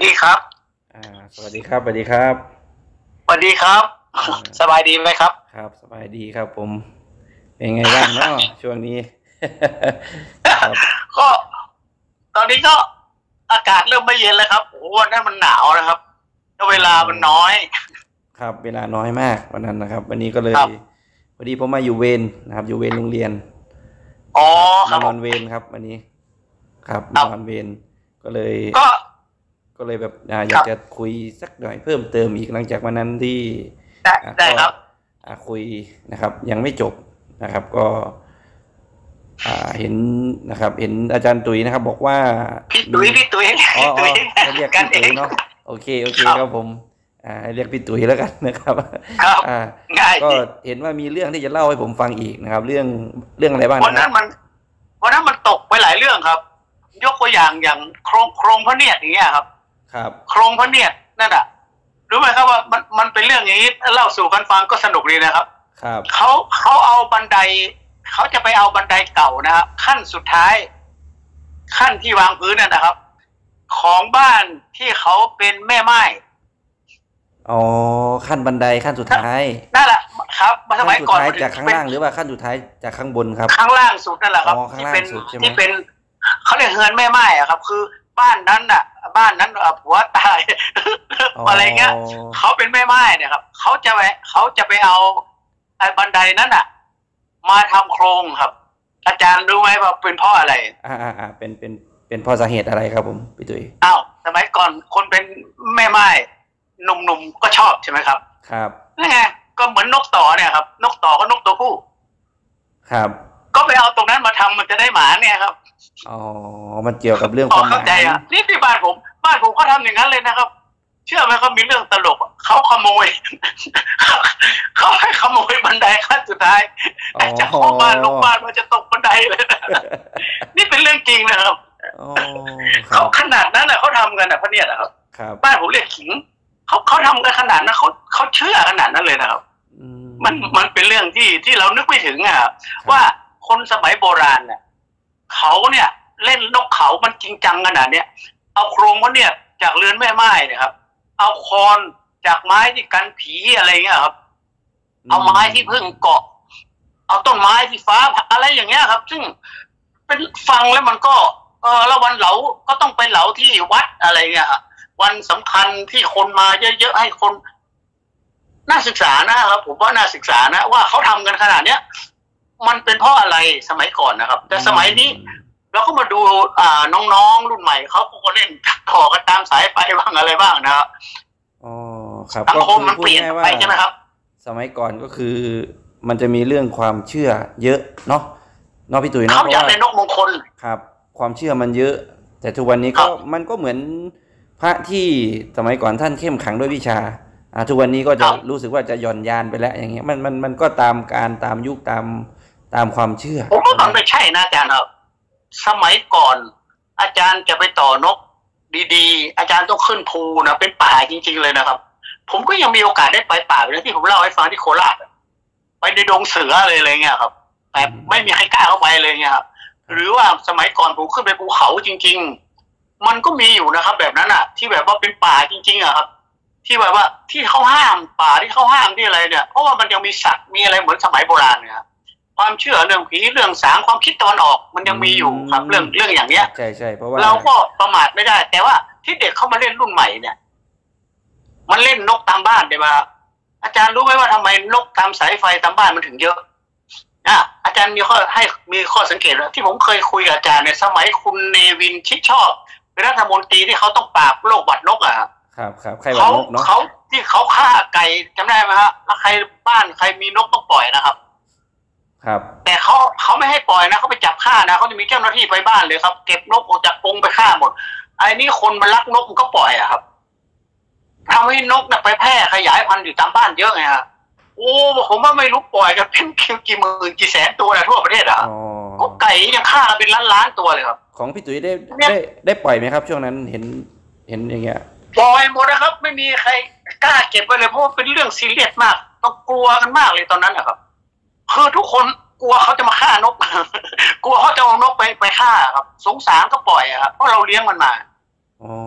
ดีครับสวัสดีครับสวัสดีครับสวัสดีครับสบายดีไหมครับครับสบายดีครับผมเป็นไงบ้างเนาะช่วงนี้ครับก็ตอนนี้ก็อากาศเริ่มไม่เย็นแล้วครับโอ้วันนั้นมันหนาวนะครับแล้วเวอ๋อลามันน้อยครับเวลาน้อยมากวันนั้นนะครับวันนี้ก็เลยครับพอดีผมมาอยู่เวรนะครับอยู่เวรโรงเรียนอ๋อครับครับผมมานอนเวรครับวันนี้ครับคมารับนอนเวรก็เลยก็แบบอครับยากจะคุยสักหน่อยเพิ่มเติมอีกหลังจากวันนั้นที่ได้ได้ก็ครับคุยนะครับยังไม่จบนะครับก็เห็นนะครับเห็นอาจารย์ตุ๋ยนะครับบอกว่ามีพี่ตุ้ยอ๋อพี่ตุ้ยให้เรียกกันเองพี่ตุ๋ยเนาะโอเคโอเคครับครับผมให้เรียกพี่ตุ๋ยแล้วกันนะครับครับอ่าง่ายก็สิเห็นว่ามีเรื่องที่จะเล่าให้ผมฟังอีกนะครับเรื่องอะไรบ้างนะครับวันนั้นมันวันนั้นมันตกไปหลายเรื่องครับยกตัวอย่างโครงพระเนียดอย่างเงี้ยครับครับโครงพระเนียดนั่นอ่ะรู้ไหมครับว่ามันเป็นเรื่องอย่างนี้เล่าสู่กันฟังก็สนุกดีนะครับครับเขาเอาบันไดเขาจะไปเอาบันไดเก่านะครับขั้นสุดท้ายขั้นที่วางพื้นนะครับของบ้านที่เขาเป็นแม่ไม้อ๋อขั้นบันไดขั้นสุดท้ายนั่นแหละครับสขั้นมัยก่อนสุดท้ายจากข้างเป็นล่างหรือว่าขั้นสุดท้ายจากข้างบนครับข้างล่างสุดนั่นแหละครับอ๋อข้างล่างสุดใช่ไหมที่เป็นเขาเรียกเฮือนแม่ไม้อะครับคือบ้านนั้นน่ะบ้านนั้นผัวตายอ๋ออะไรเงี้ยเขาเป็นแม่ไม้เนี่ยครับเขาจะไปเอาไอ้บันไดนั้นน่ะมาทำโครงครับอาจารย์รู้ไหมว่าเป็นเพราะอะไรเป็นเพราะสาเหตุอะไรครับผมพี่ตุ๋ยอ้าวสมัยก่อนคนเป็นแม่ไม้หนุ่มๆก็ชอบใช่ไหมครับครับนี่ไงก็เหมือนนกต่อเนี่ยครับนกต่อก็นกตัวผู้ครับก็ไปเอาตรงนั้นมาทำมันจะได้หมาเนี่ยครับอ๋อมันเกี่ยวกับเรื่องพอความหเข้าใจมายอ่ะนี่ที่บ้านผมก็ทำอย่างนั้นเลยนะครับเชื่อไหมเขามีเรื่องตลกเขาขโมยเขาให้ขโมยบันไดขั้นสุดท้ายอ๋อจากพ่อบ้านลูกบ้านมันจะตกบันไดเลยนะนี่เป็นเรื่องจริงนะครับอ๋อครัเขาบขนาดนั้นนะเขาทำกันนะพระเนี่ยนะครับครับบ้านผมเรียกขิงเขาทำกันขนาดนั้นเขาเชื่อขนาดนั้นเลยนะครับอืมันเป็นเรื่องที่เรานึกไม่ถึงอะครับว่าคนสมัยโบราณเนี่ยเขาเนี่ยเล่นนกเขามันจริงจังขนาดเนี้ยเอาโครงมันเนี่ยจากเรือนแม่ไม้เนี่ยครับเอาคอนจากไม้ที่กันผีอะไรเงี้ยครับเอาไม้ที่พึ่งเกาะเอาต้นไม้ที่ฟ้าผ่าอะไรอย่างเงี้ยครับซึ่งเป็นฟังแล้วมันก็แล้ววันเหลาก็ต้องไปเหลาที่วัดอะไรเงี้ยวันสำคัญที่คนมาเยอะๆให้คนน่าศึกษานะครับผมว่าน่าศึกษานะว่าเขาทำกันขนาดเนี้ยมันเป็นเพราะอะไรสมัยก่อนนะครับแต่สมัยนี้เราก็มาดูน้องๆรุ่นใหม่เขาก็เล่นต่อกันตามสายไฟบ้างอะไรบ้างนะครับอ๋อครับสังก็คมมันเปลี่ยนไปใช่ไหมครับสมัยก่อนก็คือมันจะมีเรื่องความเชื่อเยอะเนาะพี่ตุ๋ยเนาะเขาเพราะว่าอยากได้นกมงคลครับความเชื่อมันเยอะแต่ทุกวันนี้ก็ครับมันก็เหมือนพระที่สมัยก่อนท่านเข้มขังด้วยวิชาทุกวันนี้ก็จะรู้สึกว่าจะหย่อนยานไปแล้วอย่างเงี้ยมันก็ตามการตามยุคตามความเชื่อผมว่ามันไม่ใช่นะอาจารย์ครับสมัยก่อนอาจารย์จะไปต่อนกดีๆอาจารย์ต้องขึ้นภูนะเป็นป่าจริงๆเลยนะครับผมก็ยังมีโอกาสได้ไปป่าอย่างที่ผมเล่าให้ฟังที่โคราชไปในดงเสือเลยอะไรเงี้ยครับแต่ไม่มีใครกล้าเข้าไปเลยเงี้ยครับหรือว่าสมัยก่อนผมขึ้นไปภูเขาจริงๆมันก็มีอยู่นะครับแบบนั้นอ่ะที่แบบว่าเป็นป่าจริงๆอ่ะครับที่แบบว่าที่เขาห้ามป่าที่เขาห้ามที่อะไรเนี่ยเพราะว่ามันยังมีสัตว์มีอะไรเหมือนสมัยโบราณเนี่ยความเชื่อเรื่องผีเรื่องสางความคิดตะวันออกมันยังมีอยู่ครับเรื่องอย่างเนี้ยใช่เพราะว่าเราก็ประมาทไม่ได้แต่ว่าที่เด็กเข้ามาเล่นรุ่นใหม่เนี่ยมันเล่นนกตามบ้านได้มาอาจารย์รู้ไหมว่าทำไมนกตามสายไฟตามบ้านมันถึงเยอะอาจารย์มีข้อสังเกตที่ผมเคยคุยกับอาจารย์ในสมัยคุณเนวินชิดชอบเป็นรัฐมนตรีที่เขาต้องปราบโรคหวัดนกครับใครหวัดนกเนาะเขาที่เขาฆ่าไก่จำได้ไหมฮะแล้วใครบ้านใครมีนกต้องปล่อยนะครับครับแต่เขาไม่ให้ปล่อยนะเขาไปจับฆ่านะเขาจะมีเจ้าหน้าที่ไปบ้านเลยครับเก็บนกออกจากกรงไปฆ่าหมดไอ้นี่คนมันรักนกมันก็ปล่อยครับทำให้นกไปแพร่ขยายพันธุ์อยู่ตามบ้านเยอะไงฮะโอ้ผมว่าไม่รู้ปล่อยกันเป็นกี่หมื่นกี่แสนตัวนะทั่วประเทศก็ไก่ยังฆ่าเป็นล้านตัวเลยครับของพี่ตุ๋ยได้ปล่อยไหมครับช่วงนั้นเห็นอย่างเงี้ยปล่อยหมดนะครับไม่มีใครกล้าเก็บไว้เลยเพราะว่าเป็นเรื่องซีเรียสมากต้องกลัวกันมากเลยตอนนั้นนะครับคือทุกคนกลัวเขาจะมาฆ่านก กลัวเขาจะเอานกไปฆ่าครับสงสารก็ปล่อยครับเพราะเราเลี้ยงมันมาอ๋อ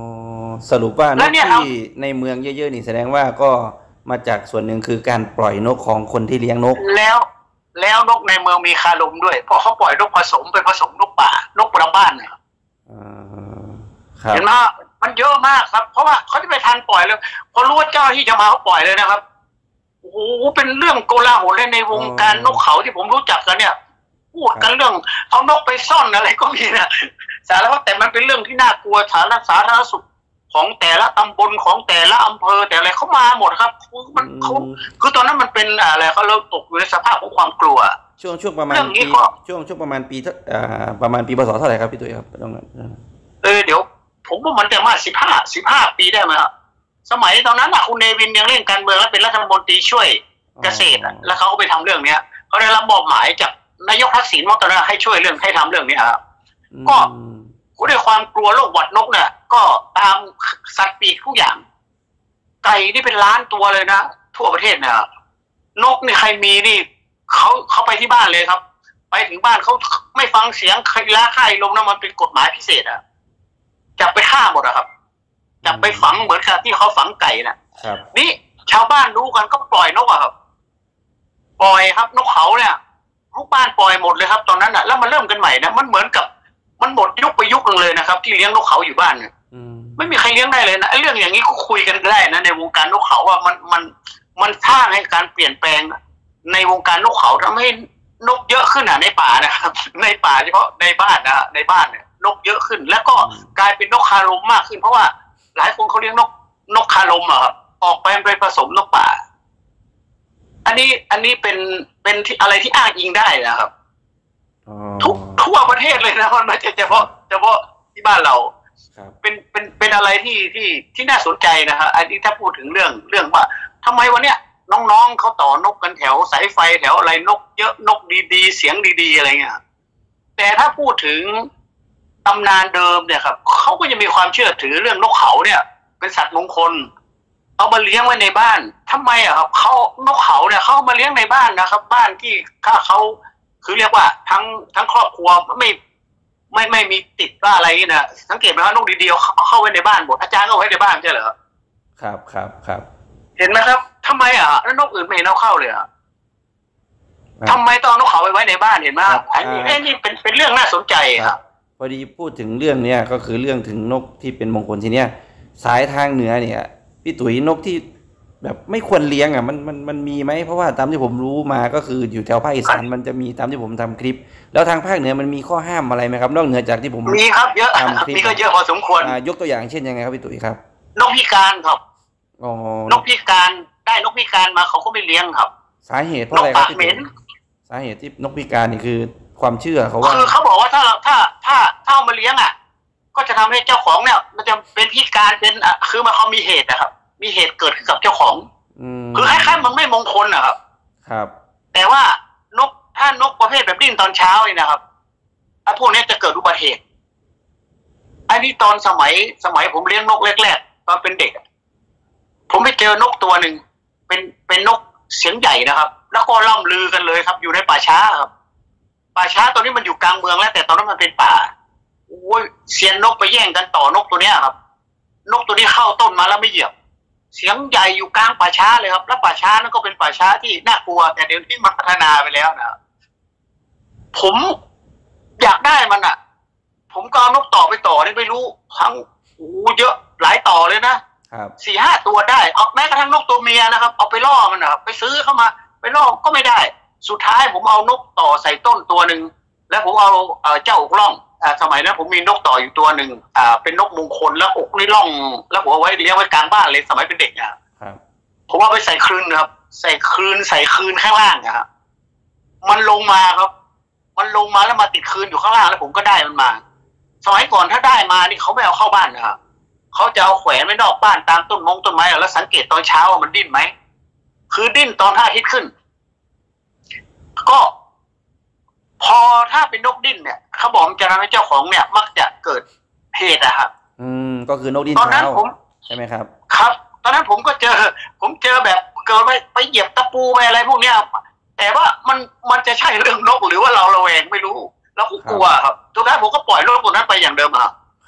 สรุปว่านกที่ในเมืองเยอะๆนี่แสดงว่าก็มาจากส่วนหนึ่งคือการปล่อยนกของคนที่เลี้ยงนกแล้วนกในเมืองมีคาลมด้วยเพราะเขาปล่อยนกผสมเป็นผสมนกป่านกประบ้านเนี่ยเห็นไหมมันเยอะมากครับเพราะว่าเขาจะไปทันปล่อยเลยพอรู้ว่าเจ้าที่จะมาเขาปล่อยเลยนะครับโอ้โหเป็นเรื่องโกลาหลเลยในวงการนกเขาที่ผมรู้จักกันเนี่ยพูดกันเรื่องเอานกไปซ่อนอะไรก็มีนะสารพัดแต่มันเป็นเรื่องที่น่ากลัวสาธารณสุขของแต่ละตำบลของแต่ละอำเภอแต่อะไรเขามาหมดครับมันเขาคือตอนนั้นมันเป็นอะไรเขาเริ่มตกอยู่ในสภาพของความกลัวช่วงประมาณปีช่วงประมาณปีประมาณปีพศเท่าไหร่ครับพี่ตุ้ยครับตรงนั้นเดี๋ยวผมว่ามันจะมา15 ปีได้ไหมครับสมัยตอนนั้นคุณเนวินยังเล่นการเมืองและเป็นรัฐมนตรีช่วยเกษตรแล้วเขาก็ไปทำเรื่องเนี้ยเขาได้รับมอบหมายจากนายกทักษิณตอนนั้นให้ช่วยเรื่องให้ทำเรื่องนี้ครับก็ด้วยความกลัวโรคหวัดนกเนี่ยก็ตามสัตว์ปีกทุกอย่างไก่นี่เป็นล้านตัวเลยนะทั่วประเทศเนี่ยนกนี่ใครมีนี่เขาไปที่บ้านเลยครับไปถึงบ้านเขาไม่ฟังเสียงใครล่าใครลงนะมันเป็นกฎหมายพิเศษอะจับไปฆ่าหมดอะครับจับไปฝังเหมือนกับที่เขาฝังไก่นะนี่ชาวบ้านรู้กันก็ปล่อยนกอะครับปล่อยครับนกเขาเนี่ยลูกบ้านปล่อยหมดเลยครับตอนนั้นอะแล้วมันเริ่มกันใหม่นะมันเหมือนกับมันหมดยุคไปยุคนึงเลยนะครับที่เลี้ยงนกเขาอยู่บ้านเนี่ยไม่มีใครเลี้ยงได้เลยนะเรื่องอย่างนี้ก็คุยกันได้นะในวงการนกเขาว่ามันสร้างให้การเปลี่ยนแปลงในวงการนกเขาทำให้นกเยอะขึ้นในป่านะครับในป่าเฉพาะในบ้านนะในบ้านเนี่ยนกเยอะขึ้นแล้วก็กลายเป็นนกคาลมมากขึ้นเพราะว่าหลายคนเขาเลี้ยงนกคาลมอะครับออกไปผสมนกป่าอันนี้เป็นที่อะไรที่อ้างอิงได้นะครับทั่วประเทศเลยนะมันไม่ใช่เฉพาะที่บ้านเราเป็นอะไรที่น่าสนใจนะฮะอันนี้ถ้าพูดถึงเรื่องว่าทำไมวันเนี้ยน้องๆเขาต่อนกกันแถวสายไฟแถวอะไรนกเยอะนกดีๆเสียงดีๆอะไรเงี้ยแต่ถ้าพูดถึงตำนานเดิมเนี่ยครับเขาก็ยังมีความเชื่อถือเรื่องนกเขาเนี่ยเป็นสัตว์มงคลเอามาเลี้ยงไว้ในบ้านทำไมอะครับเขานกเขาเนี่ยเขามาเลี้ยงในบ้านนะครับบ้านที่ถ้าเขาคือเรียกว่าทั้งครอบครัวไม่มีติดว่าอะไรนี่นะสังเกตไหมว่านกดีๆเขาเข้าไว้ในบ้านหมดอาจารย์ก็ไว้ในบ้านใช่เหรอครับเห็นไหมครับทำไมอ่ะแล้วนกอื่นไม่เห็นเอาเข้าเลยอ่ะทำไมต้องนกเขาไว้ในบ้านเห็นไหมอันนี้เป็นเรื่องน่าสนใจครับพอดีพูดถึงเรื่องเนี้ยก็คือเรื่องถึงนกที่เป็นมงคลทีเนี้ยสายทางเหนือเนี่ยพี่ตุ๋ยนกที่แบบไม่ควรเลี้ยงอ่ะมันมีไหมเพราะว่าตามที่ผมรู้มาก็คืออยู่แถวภาคอีสานมันจะมีตามที่ผมทำคลิปแล้วทางภาคเหนือมันมีข้อห้ามอะไรไหมครับนอกเหนือจากที่ผมมีครับเยอะมีก็เยอะพอสมควรยกตัวอย่างเช่นยังไงครับพี่ตุ๋ยครับนกพิการครับนกพิการได้นกพิการมาเขาก็ไม่เลี้ยงครับสาเหตุเพราะอะไรครับพี่ตุ๋ยสาเหตุที่นกพิการนี่คือความเชื่อเขาว่าคือเขาบอกว่าถ้าเอามาเลี้ยงอ่ะก็จะทำให้เจ้าของเนี่ยมันจะเป็นพิการเป็นคือมันเขามีเหตุนะครับมีเหตุเกิดขึ้นกับเจ้าของคือคล้ายๆมันไม่มงคลนะครับแต่ว่านกถ้านกประเภทแบบดิ้นตอนเช้านี่นะครับพวกนี้จะเกิดอุบัติเหตุอันนี้ตอนสมัยผมเลี้ยงนกแรกๆตอนเป็นเด็กผมไปเจอนกตัวหนึ่งเป็นนกเสียงใหญ่นะครับแล้วก็ล่ำลือกันเลยครับอยู่ในป่าช้าครับป่าช้าตอนนี้มันอยู่กลางเมืองแล้วแต่ตอนนั้นมันเป็นป่าโอ้ยเซียนนกไปแย่งกันต่อนกตัวเนี้ยครับนกตัวนี้เข้าต้นมาแล้วไม่เหยียบเสียงใหญ่อยู่กลางป่าช้าเลยครับแล้วป่าช้านั่นก็เป็นป่าช้าที่น่ากลัวแต่เดี๋ยวนี้มันพัฒนาไปแล้วนะผมอยากได้มันอ่ะผมก็เอานกต่อไปต่อนี่ไม่รู้ทั้งเยอะหลายต่อเลยนะ4-5 ตัวได้เอาแม้กระทั่งนกตัวเมียนะครับเอาไปล่อมันนะครับไปซื้อเข้ามาไปล่อก็ไม่ได้สุดท้ายผมเอานกต่อใส่ต้นตัวหนึ่งแล้วผมเอาเจ้าอกล่องสมัยนั้นผมมีนกต่ออยู่ตัวหนึ่งเป็นนกมงคลแล้วอกนี่ล่องแล้วผมเอาไว้เลี้ยงไว้กลางบ้านเลยสมัยเป็นเด็กผมเอาไปใส่คลืนครับใส่คลืนข้างล่างนะครับมันลงมาครับมันลงมาแล้วมาติดคลืนอยู่ข้างล่างแล้วผมก็ได้มันมาสมัยก่อนถ้าได้มานี่เขาไม่เอาเข้าบ้านนะครับเขาจะเอาแขวนไว้นอกบ้านตามต้นไม้แล้วสังเกตตอนเช้ามันดิ้นไหมคือดิ้นตอน5 อาทิตย์ขึ้นก็พอถ้าเป็นนกดิ้นเนี่ยเขาบอกมันจะทำให้เจ้าของเนี่ยมักจะเกิดเหตุอะครับก็คือนกดิ้นเช้าใช่ไหมครับครับตอนนั้นผมก็เจอแบบเกิดไปเหยียบตะปูไปอะไรพวกเนี้ยแต่ว่ามันจะใช่เรื่องนกหรือว่าเราระแวงไม่รู้เราก็กลัวครับทุกครั้งผมก็ปล่อยนกตัวนั้นไปอย่างเดิมครับ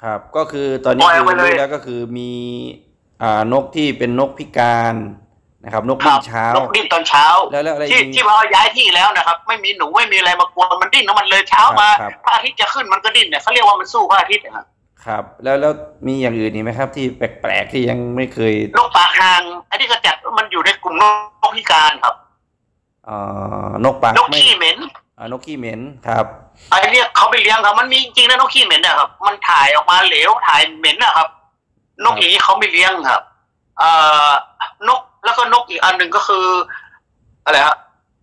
ครับก็คือตอนนี้คือรู้แล้วก็คือมีนกที่เป็นนกพิการนะครับนกดิ้นเช้านกดิ้นตอนเช้าแล้วอะไรที่ว่าย้ายที่แล้วนะครับไม่มีหนูไม่มีอะไรมากวนมันดิ้นแล้วมันเลยเช้ามาพระอาทิตย์จะขึ้นมันก็ดิ้นเนี่ยเขาเรียกว่ามันสู้พระอาทิตย์นะครับครับแล้วมีอย่างอื่นอีกไหมครับที่แปลกๆที่ยังไม่เคยนกปากหางอันนี้ก็จัดมันอยู่ในกลุ่มนกพิการครับนกปากนกขี้เหม็นนกขี้เหม็นครับไอเรียกเขาไปเลี้ยงครับมันมีจริงนะนกขี้เหม็นนะครับมันถ่ายออกมาเหลวถ่ายเหม็นนะครับนกอย่างนี้เขาไม่เลี้ยงครับนกแล้วก็นกอีกอันหนึ่งก็คืออะไรครับ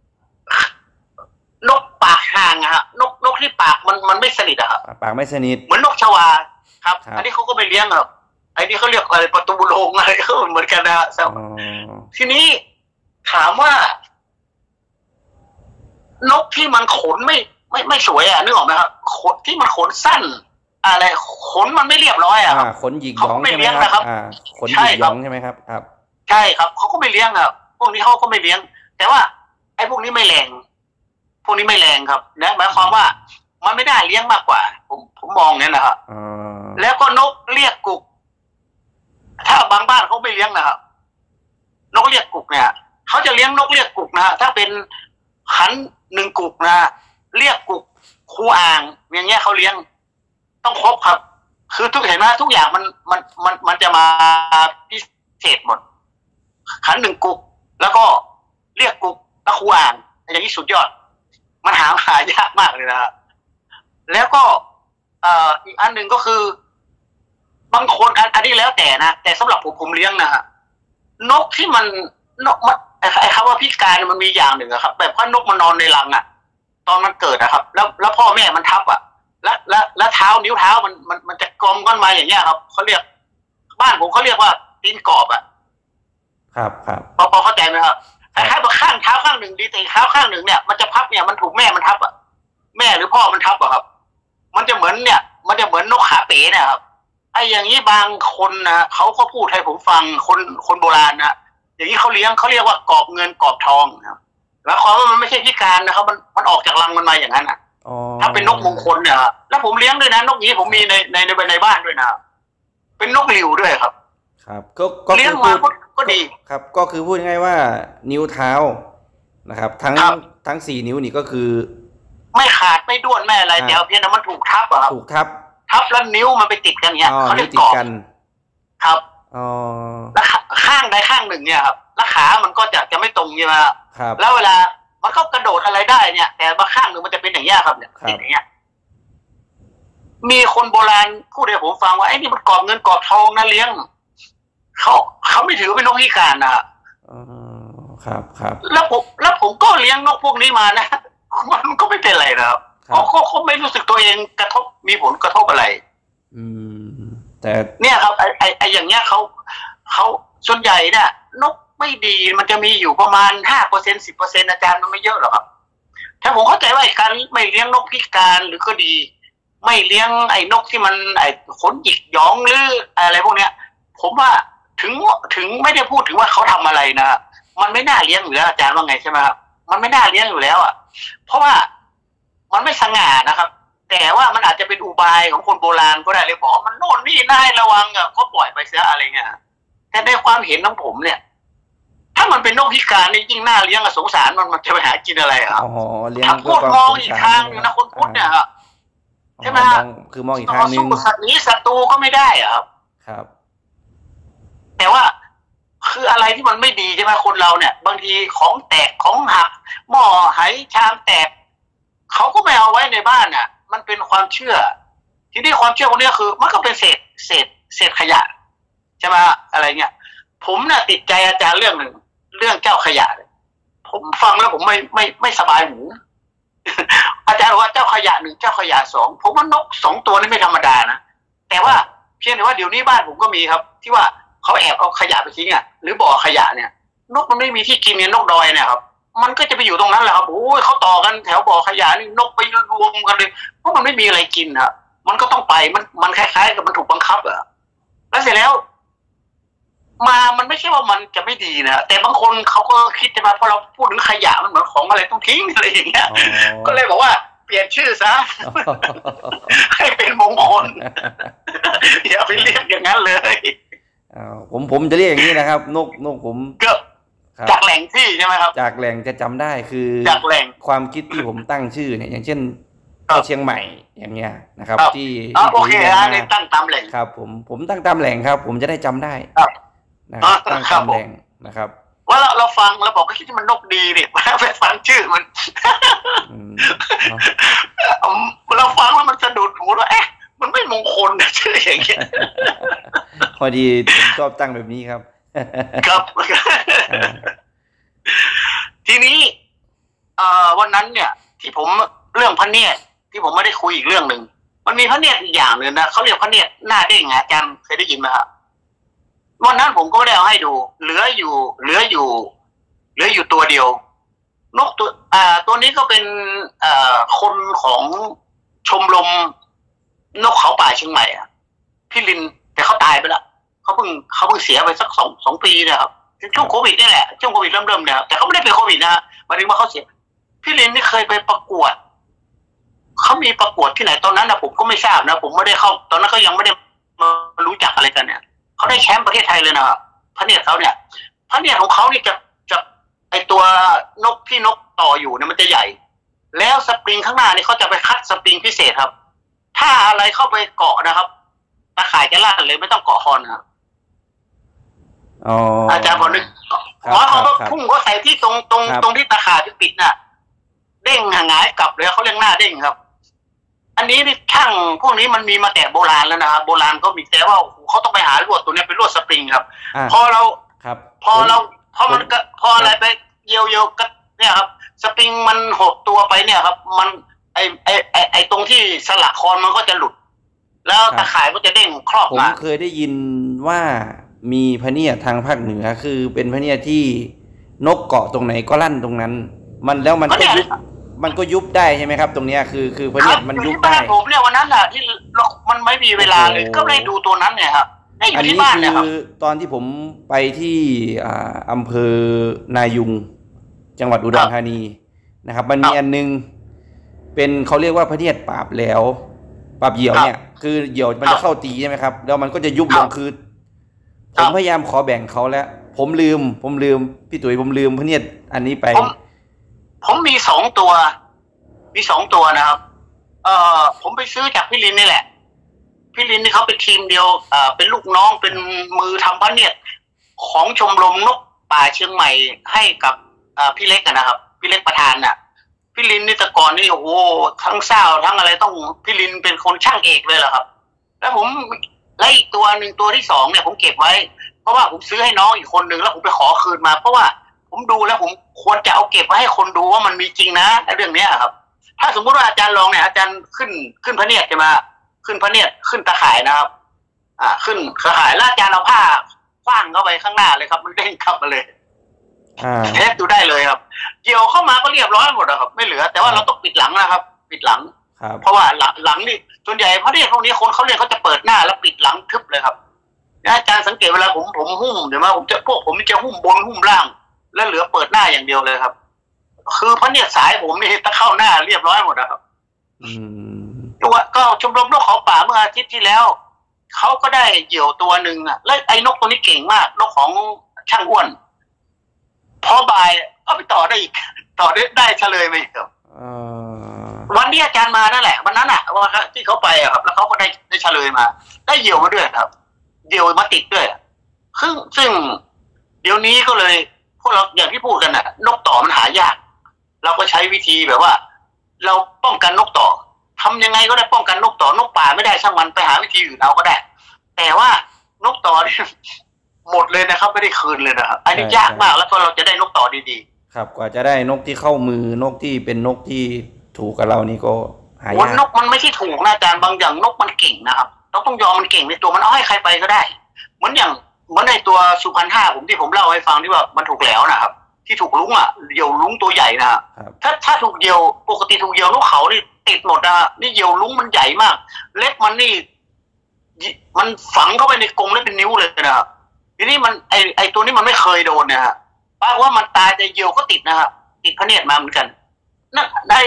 นกปากห่างอะฮะนกที่ปากมันไม่สนิทอะครับปากไม่สนิทเหมือนนกชวาครับอันนี้เขาก็ไม่เลี้ยงครับไอ้นี่เขาเรียกอะไรประตูโรงอะไรก็เหมือนกันนะทีนี้ถามว่านกที่มันขนไม่สวยอ่ะนึกออกไหมครับขนที่มันขนสั้นอะไรขนมันไม่เรียบร้อยอ่ะขนหยิกหยองใช่ไหมครับขนหยิกหยองใช่ไหมครับครับใช่ครับเขาก็ไม่เลี้ยงครับพวกนี้เขาก็ไม่เลี้ยงแต่ว่าไอ้พวกนี้ไม่แรงพวกนี้ไม่แรงครับนะหมายความว่ามันไม่ได้เลี้ยงมากกว่าผมมองเนี่ยนะครับแล้วก็นกเรียกกุกถ้าบางบ้านเขาไม่เลี้ยงนะครับนกเรียกกุกเนี่ยเขาจะเลี้ยงนกเรียกกุกนะถ้าเป็นขันหนึ่งกุกนะเรียกกุกคูอ่างอย่างเงี้ยเขาเลี้ยงต้องครบครับคือทุกเห็นไหมทุกอย่างมันจะมาพิเศษหมดขันหนึ่งกุกแล้วก็เรียกกุกแล้วคูอ่างอย่างนี้สุดยอดมันหายากมากเลยนะแล้วก็อีกอันหนึ่งก็คือบางคนอันนี้แล้วแต่นะแต่สำหรับผมเลี้ยงนะฮะนกที่มันนกไอ้คำว่าพิการมันมีอย่างหนึ่งครับแบบว่านกมันนอนในรังอ่ะตอนมันเกิดนะครับแล้วพ่อแม่มันทับอ่ะแล้วเท้านิ้วเท้ามันจะกลมก้อนมาอย่างเงี้ยครับเขาเรียกบ้านผมเขาเรียกว่าตีนกรอบอ่ะครับพอเข้าใจไหมครับแต่ถ้าข้างเท้าข้างหนึ่งดีแต่เท้าข้างหนึ่งเนี่ยมันจะพับเนี่ยมันถูกแม่มันทับอ่ะแม่หรือพ่อมันทับอ่ะครับมันจะเหมือนเนี่ยมันจะเหมือนนกขาเป๋นะครับไอ้อย่างนี้บางคนนะเขาก็พูดให้ผมฟังคนโบราณนะอย่างนี้เขาเลี้ยงเขาเรียกว่ากอบเงินกอบทองนะครับแล้วความว่ามันไม่ใช่พิการนะครับมันออกจากรังมันมาอย่างนั้นอ่ะถ้าเป็นนกมงคลเนี่ยแล้วผมเลี้ยงด้วยนะนกนี้ผมมีในบ้านด้วยนะเป็นนกหลิวด้วยครับครับก็เลี้ยงมาก็ดีครับก็คือพูดง่ายว่านิ้วเท้านะครับทั้ง4 นิ้วนี่ก็คือไม่ขาดไม่ด้วนไม่อะไรแต่เพียงแต่มันถูกทับอะครับถูกทับแล้วนิ้วมันไปติดกันเนี่ยเขาเรียกกอบครับแล้วข้างใดข้างหนึ่งเนี่ยครับแล้วขามันก็จะไม่ตรงใช่ไหมครับแล้วเวลามันก็กระโดดอะไรได้เนี่ยแต่บางข้างหนึ่งมันจะเป็นอย่างเงี้ยครับเนี่ยอย่างเงี้ยมีคนโบราณพูดให้ผมฟังว่าไอ้นี่มันกอบเงินกอบทองนะเลี้ยงเขาไม่ถือเป็นนกพิการครับแล้วผมก็เลี้ยงนกพวกนี้มานะมันก็ไม่เป็นไรนะครับเขาไม่รู้สึกตัวเองกระทบมีผลกระทบอะไรแต่เนี่ยครับไออย่างเงี้ยเขาส่วนใหญ่เนี่ยนกไม่ดีมันจะมีอยู่ประมาณ5% 10%อาจารย์มันไม่เยอะหรอกครับถ้าผมเข้าใจว่าการไม่เลี้ยงนกพิการหรือก็ดีไม่เลี้ยงไอ้นกที่มันไอ้ขนหยิกหยองหรืออะไรพวกเนี้ยผมว่าถึงไม่ได้พูดถึงว่าเขาทำอะไรนะมันไม่น่าเลี้ยงอยู่แล้วอาจารย์ว่าไงใช่ไหมครับมันไม่น่าเลี้ยงอยู่แล้วอ่ะเพราะว่ามันไม่สง่านะครับแต่ว่ามันอาจจะเป็นอุบายของคนโบราณก็ได้เลยบอกมันโน่นนี่น่าระวังอ่ะก็ปล่อยไปเสียอะไรเงี้ยแต่ในความเห็นของผมเนี่ยถ้ามันเป็นนกพิการนี่ยิ่งน่าเลี้ยงสงสารมันจะไปหากินอะไรครับถ้าพูดมองอีกทางนึงนะคนพูดเนี่ยครับใช่ไหมฮะคือมองอีกทางนึงสัตว์นี้ศัตรูก็ไม่ได้อ่ะครับแต่ว่าคืออะไรที่มันไม่ดีใช่ไหมคนเราเนี่ยบางทีของแตกของหักหม้อไหชามแตกเขาก็ไม่เอาไว้ในบ้านอ่ะมันเป็นความเชื่อทีนี้ความเชื่อพวกนี้คือมันก็เป็นเศษขยะใช่ไหมอะไรเงี้ยผมน่ะติดใจอาจารย์เรื่องหนึ่งเรื่องเจ้าขยะผมฟังแล้วผมไม่สบายหูอาจารย์บอกว่าเจ้าขยะ1เจ้าขยะ2ผมว่านก2ตัวนี่ไม่ธรรมดานะแต่ว่าเพียงแต่ว่าเดี๋ยวนี้บ้านผมก็มีครับที่ว่าเขาแอบเอาขยะไปทิ้งอ่ะหรือบ่อขยะเนี่ยนกมันไม่มีที่กินเนี่ยนกดอยเนี่ยครับมันก็จะไปอยู่ตรงนั้นแหละครับโอ้ยเขาต่อกันแถวบ่อขยะนี่นกไปรวมกันเลยเพราะมันไม่มีอะไรกินครับมันก็ต้องไปมันคล้ายๆกับมันถูกบังคับอะแล้วเสร็จแล้วมันไม่ใช่ว่ามันจะไม่ดีนะแต่บางคนเขาก็คิดใช่ไหมพอเราพูดถึงขยะมันเหมือนของอะไรต้องทิ้งอะไรอย่างเงี้ยก็เลยบอกว่าเปลี่ยนชื่อซะ ให้เป็นมงคล อย่าไปเรียกอย่างนั้นเลยผมจะเรียกอย่างนี้นะครับนกผมก็จากแหล่งที่ใช่ไหมครับจากแหล่งจะจำได้คือจากแหล่งความคิดที่ผมตั้งชื่อเนี่ยอย่างเช่นเชียงใหม่อย่างเงี้ยนะครับที่โอเคนี่ตั้งตามแหล่งครับผมตั้งตามแหล่งครับผมจะได้จำได้นะตั้งตามแหล่งนะครับว่าเราฟังเราบอกว่าที่มันนกดีเนี่ยไปฟังชื่อมันเราฟังแล้วมันสะดุดหูว่ามันไม่มงคลนะชื่ออย่างเงี้ยพอดีผมชอบตั้งแบบนี้ครับครับทีนี้วันนั้นเนี่ยที่ผมเรื่องพระเนียดที่ผมไม่ได้คุยอีกเรื่องหนึ่งมันมีพระเนียดอีกอย่างหนึ่งนะเขาเรียกพระเนียดหน้าเด้งอาจารย์เคยได้ยินไหมครับวันนั้นผมก็ไม่ได้เอาให้ดูเหลืออยู่ตัวเดียวนกตัวนี้ก็เป็นคนของชมรมนกเขาป่าเชียงใหม่พี่ลินแต่เขาตายไปแล้วเขาเพิ่งเสียไปสักสองปีนะครับช่วงโควิดนี่แหละช่วงโควิดเริ่มเนี่ยแต่เขาไม่ได้เป็นโควิดนะหมายถึงว่าเขาเสียพี่ลินนี่เคยไปประกวดเขามีประกวดที่ไหนตอนนั้นนะผมก็ไม่ทราบนะผมไม่ได้เข้าตอนนั้นก็ยังไม่ได้มารู้จักอะไรกันเนี่ยเขาได้แชมป์ประเทศไทยเลยนะครับพระเนียดเขาเนี่ยพระเนียดของเขานี่จะไอตัวนกที่นกต่ออยู่เนี่ยมันจะใหญ่แล้วสปริงข้างหน้านี่เขาจะไปคัดสปริงพิเศษครับถ้าอะไรเข้าไปเกาะนะครับตะข่ายจะลั่นเลยไม่ต้องเกาะคอนครับอาจารย์พอนึกเขาก็พุ่งก็ใส่ที่ตรงที่ตะข่ายปิดน่ะเด้งหงายกลับเลยเขาเรียกหน้าเด้งครับอันนี้นี่ช่างพวกนี้มันมีมาแต่โบราณแล้วนะครับโบราณก็มีแต่ว่าเขาต้องไปหาลวดตัวนี้เป็นลวดสปริงครับพออะไรไปเยียวกันเนี่ยครับสปริงมันหดตัวไปเนี่ยครับมันไอตรงที่สลักคอนมันก็จะหลุดแล้วตะข่ายก็จะเด้งครอบมาผมเคยได้ยินว่ามีพะเนียดทางภาคเหนือคือเป็นพะเนียดที่นกเกาะตรงไหนก็ลั่นตรงนั้นมันก็ยุบได้ใช่ไหมครับตรงเนี้ยคือพะเนียดมันยุบได้ผมเนี่ยวันนั้นแหละที่มันไม่มีเวลาเลยก็เลยดูตัวนั้นเนี่ยครับอันนี้คือตอนที่ผมไปที่อำเภอนายุงจังหวัดอุดรธานีนะครับมันมีอันนึงเป็นเขาเรียกว่าพะเนียดปราบเหยี่ยวเนี่ยคือเหยี่ยวมันจะเข้าตีใช่ไหมครับแล้วมันก็จะยุบลงคือผมพยายามขอแบ่งเขาแล้วผมลืมพี่ตุ๋ยผมลืมพะเนียดอันนี้ไปผมมี2 ตัวนะครับผมไปซื้อจากพี่ลินนี่แหละพี่ลินนี่เขาเป็นทีมเดียวเป็นลูกน้องเป็นมือทำพะเนียดของชมรมนกป่าเชียงใหม่ให้กับพี่เล็กนะครับพี่เล็กประธานน่ะพี่ลินนี่แต่ก่อนนี่โอ้โหทั้งเศร้าทั้งอะไรต้องพี่ลินเป็นคนช่างเอกเลยเหรอครับแล้วผมไล่อีกตัวหนึ่งตัวที่2เนี่ยผมเก็บไว้เพราะว่าผมซื้อให้น้องอีกคนนึงแล้วผมไปขอคืนมาเพราะว่าผมดูแล้วผมควรจะเอาเก็บไว้ให้คนดูว่ามันมีจริงนะเรื่องนี้ครับถ้าสมมุติว่าอาจารย์ลองเนี่ยอาจารย์ขึ้นพะเนียดจะมาขึ้นพะเนียดขึ้นตะข่ายนะครับขึ้นตะข่ายแล้วอาจารย์เอาผ้าคว้างเข้าไปข้างหน้าเลยครับมันเด้งกลับมาเลยเทสดูได้เลยครับเกี่ยวเข้ามาก็เรียบร้อยหมดครับไม่เหลือแต่ว่าเราต้องปิดหลังนะครับปิดหลังเพราะว่าหลังนี่ส่วนใหญ่พระเนียดพวกนี้คนเขาเรียกเขาจะเปิดหน้าแล้วปิดหลังทึบเลยครับอาจารย์สังเกตเวลาผมหุ้มเดี๋ยวมาผมจะหุ้มบนหุ้มล่างแล้วเหลือเปิดหน้าอย่างเดียวเลยครับคือพระเนียดสายผมนี่ถ้าเข้าหน้าเรียบร้อยหมดครับตัวก็ชมรมนกเขาป่าเมื่ออาทิตย์ที่แล้วเขาก็ได้เหยี่ยวตัวหนึ่งแล้วไอ้นกตัวนี้เก่งมากนกของช่างอ้วนพอบ่ายก็ไปต่อได้อีกต่อได้เฉลยไปอีกครับวันนี้อาจารย์มานั่นแหละวันนั้นว่าที่เขาไปครับแล้วเขาก็ได้เฉลยมาได้เหยี่ยวมาด้วยครับเหยี่ยวมาติดด้วยซึ่งเดี๋ยวนี้ก็เลยพวกเราอย่างที่พูดกันนกต่อมันหายากเราก็ใช้วิธีแบบว่าเราป้องกันนกต่อทำยังไงก็ได้ป้องกันนกต่อนกป่าไม่ได้ช่างมันไปหาวิธีอื่นเอาก็ได้แต่ว่านกต่อเนี่ยหมดเลยนะครับไม่ได้คืนเลยนะครับอันนี้ยากมากแล้วก็เราจะได้นกต่อดีๆครับกว่าจะได้นกที่เข้ามือนกที่เป็นนกที่ถูกกับเรานี่ก็หายากนกมันไม่ใช่ถูกนะอาจารย์บางอย่างนกมันเก่งนะครับเราต้องยอมมันเก่งในตัวมันเอาให้ใครไปก็ได้เหมือนในตัวสุพรรณ5ผมที่ผมเล่าให้ฟังที่ว่ามันถูกแล้วนะครับที่ถูกลุ้งเหยี่ยวลุ้งตัวใหญ่นะครับถ้าถูกเหยี่ยวปกติถูกเหยี่ยวนกเขานี่ติดหมดนี่เหยี่ยวลุ้งมันใหญ่มากเล็บมันนี่มันฝังเข้าไปในกรงแล้วเป็นนิ้วเลยนะครับทีนี้มันไอตัวนี้มันไม่เคยโดนนะฮะป้าว่ามันตายแต่เหยี่ยวก็ติดนะครับติดพะเนียดมาเหมือนกันนั่นได้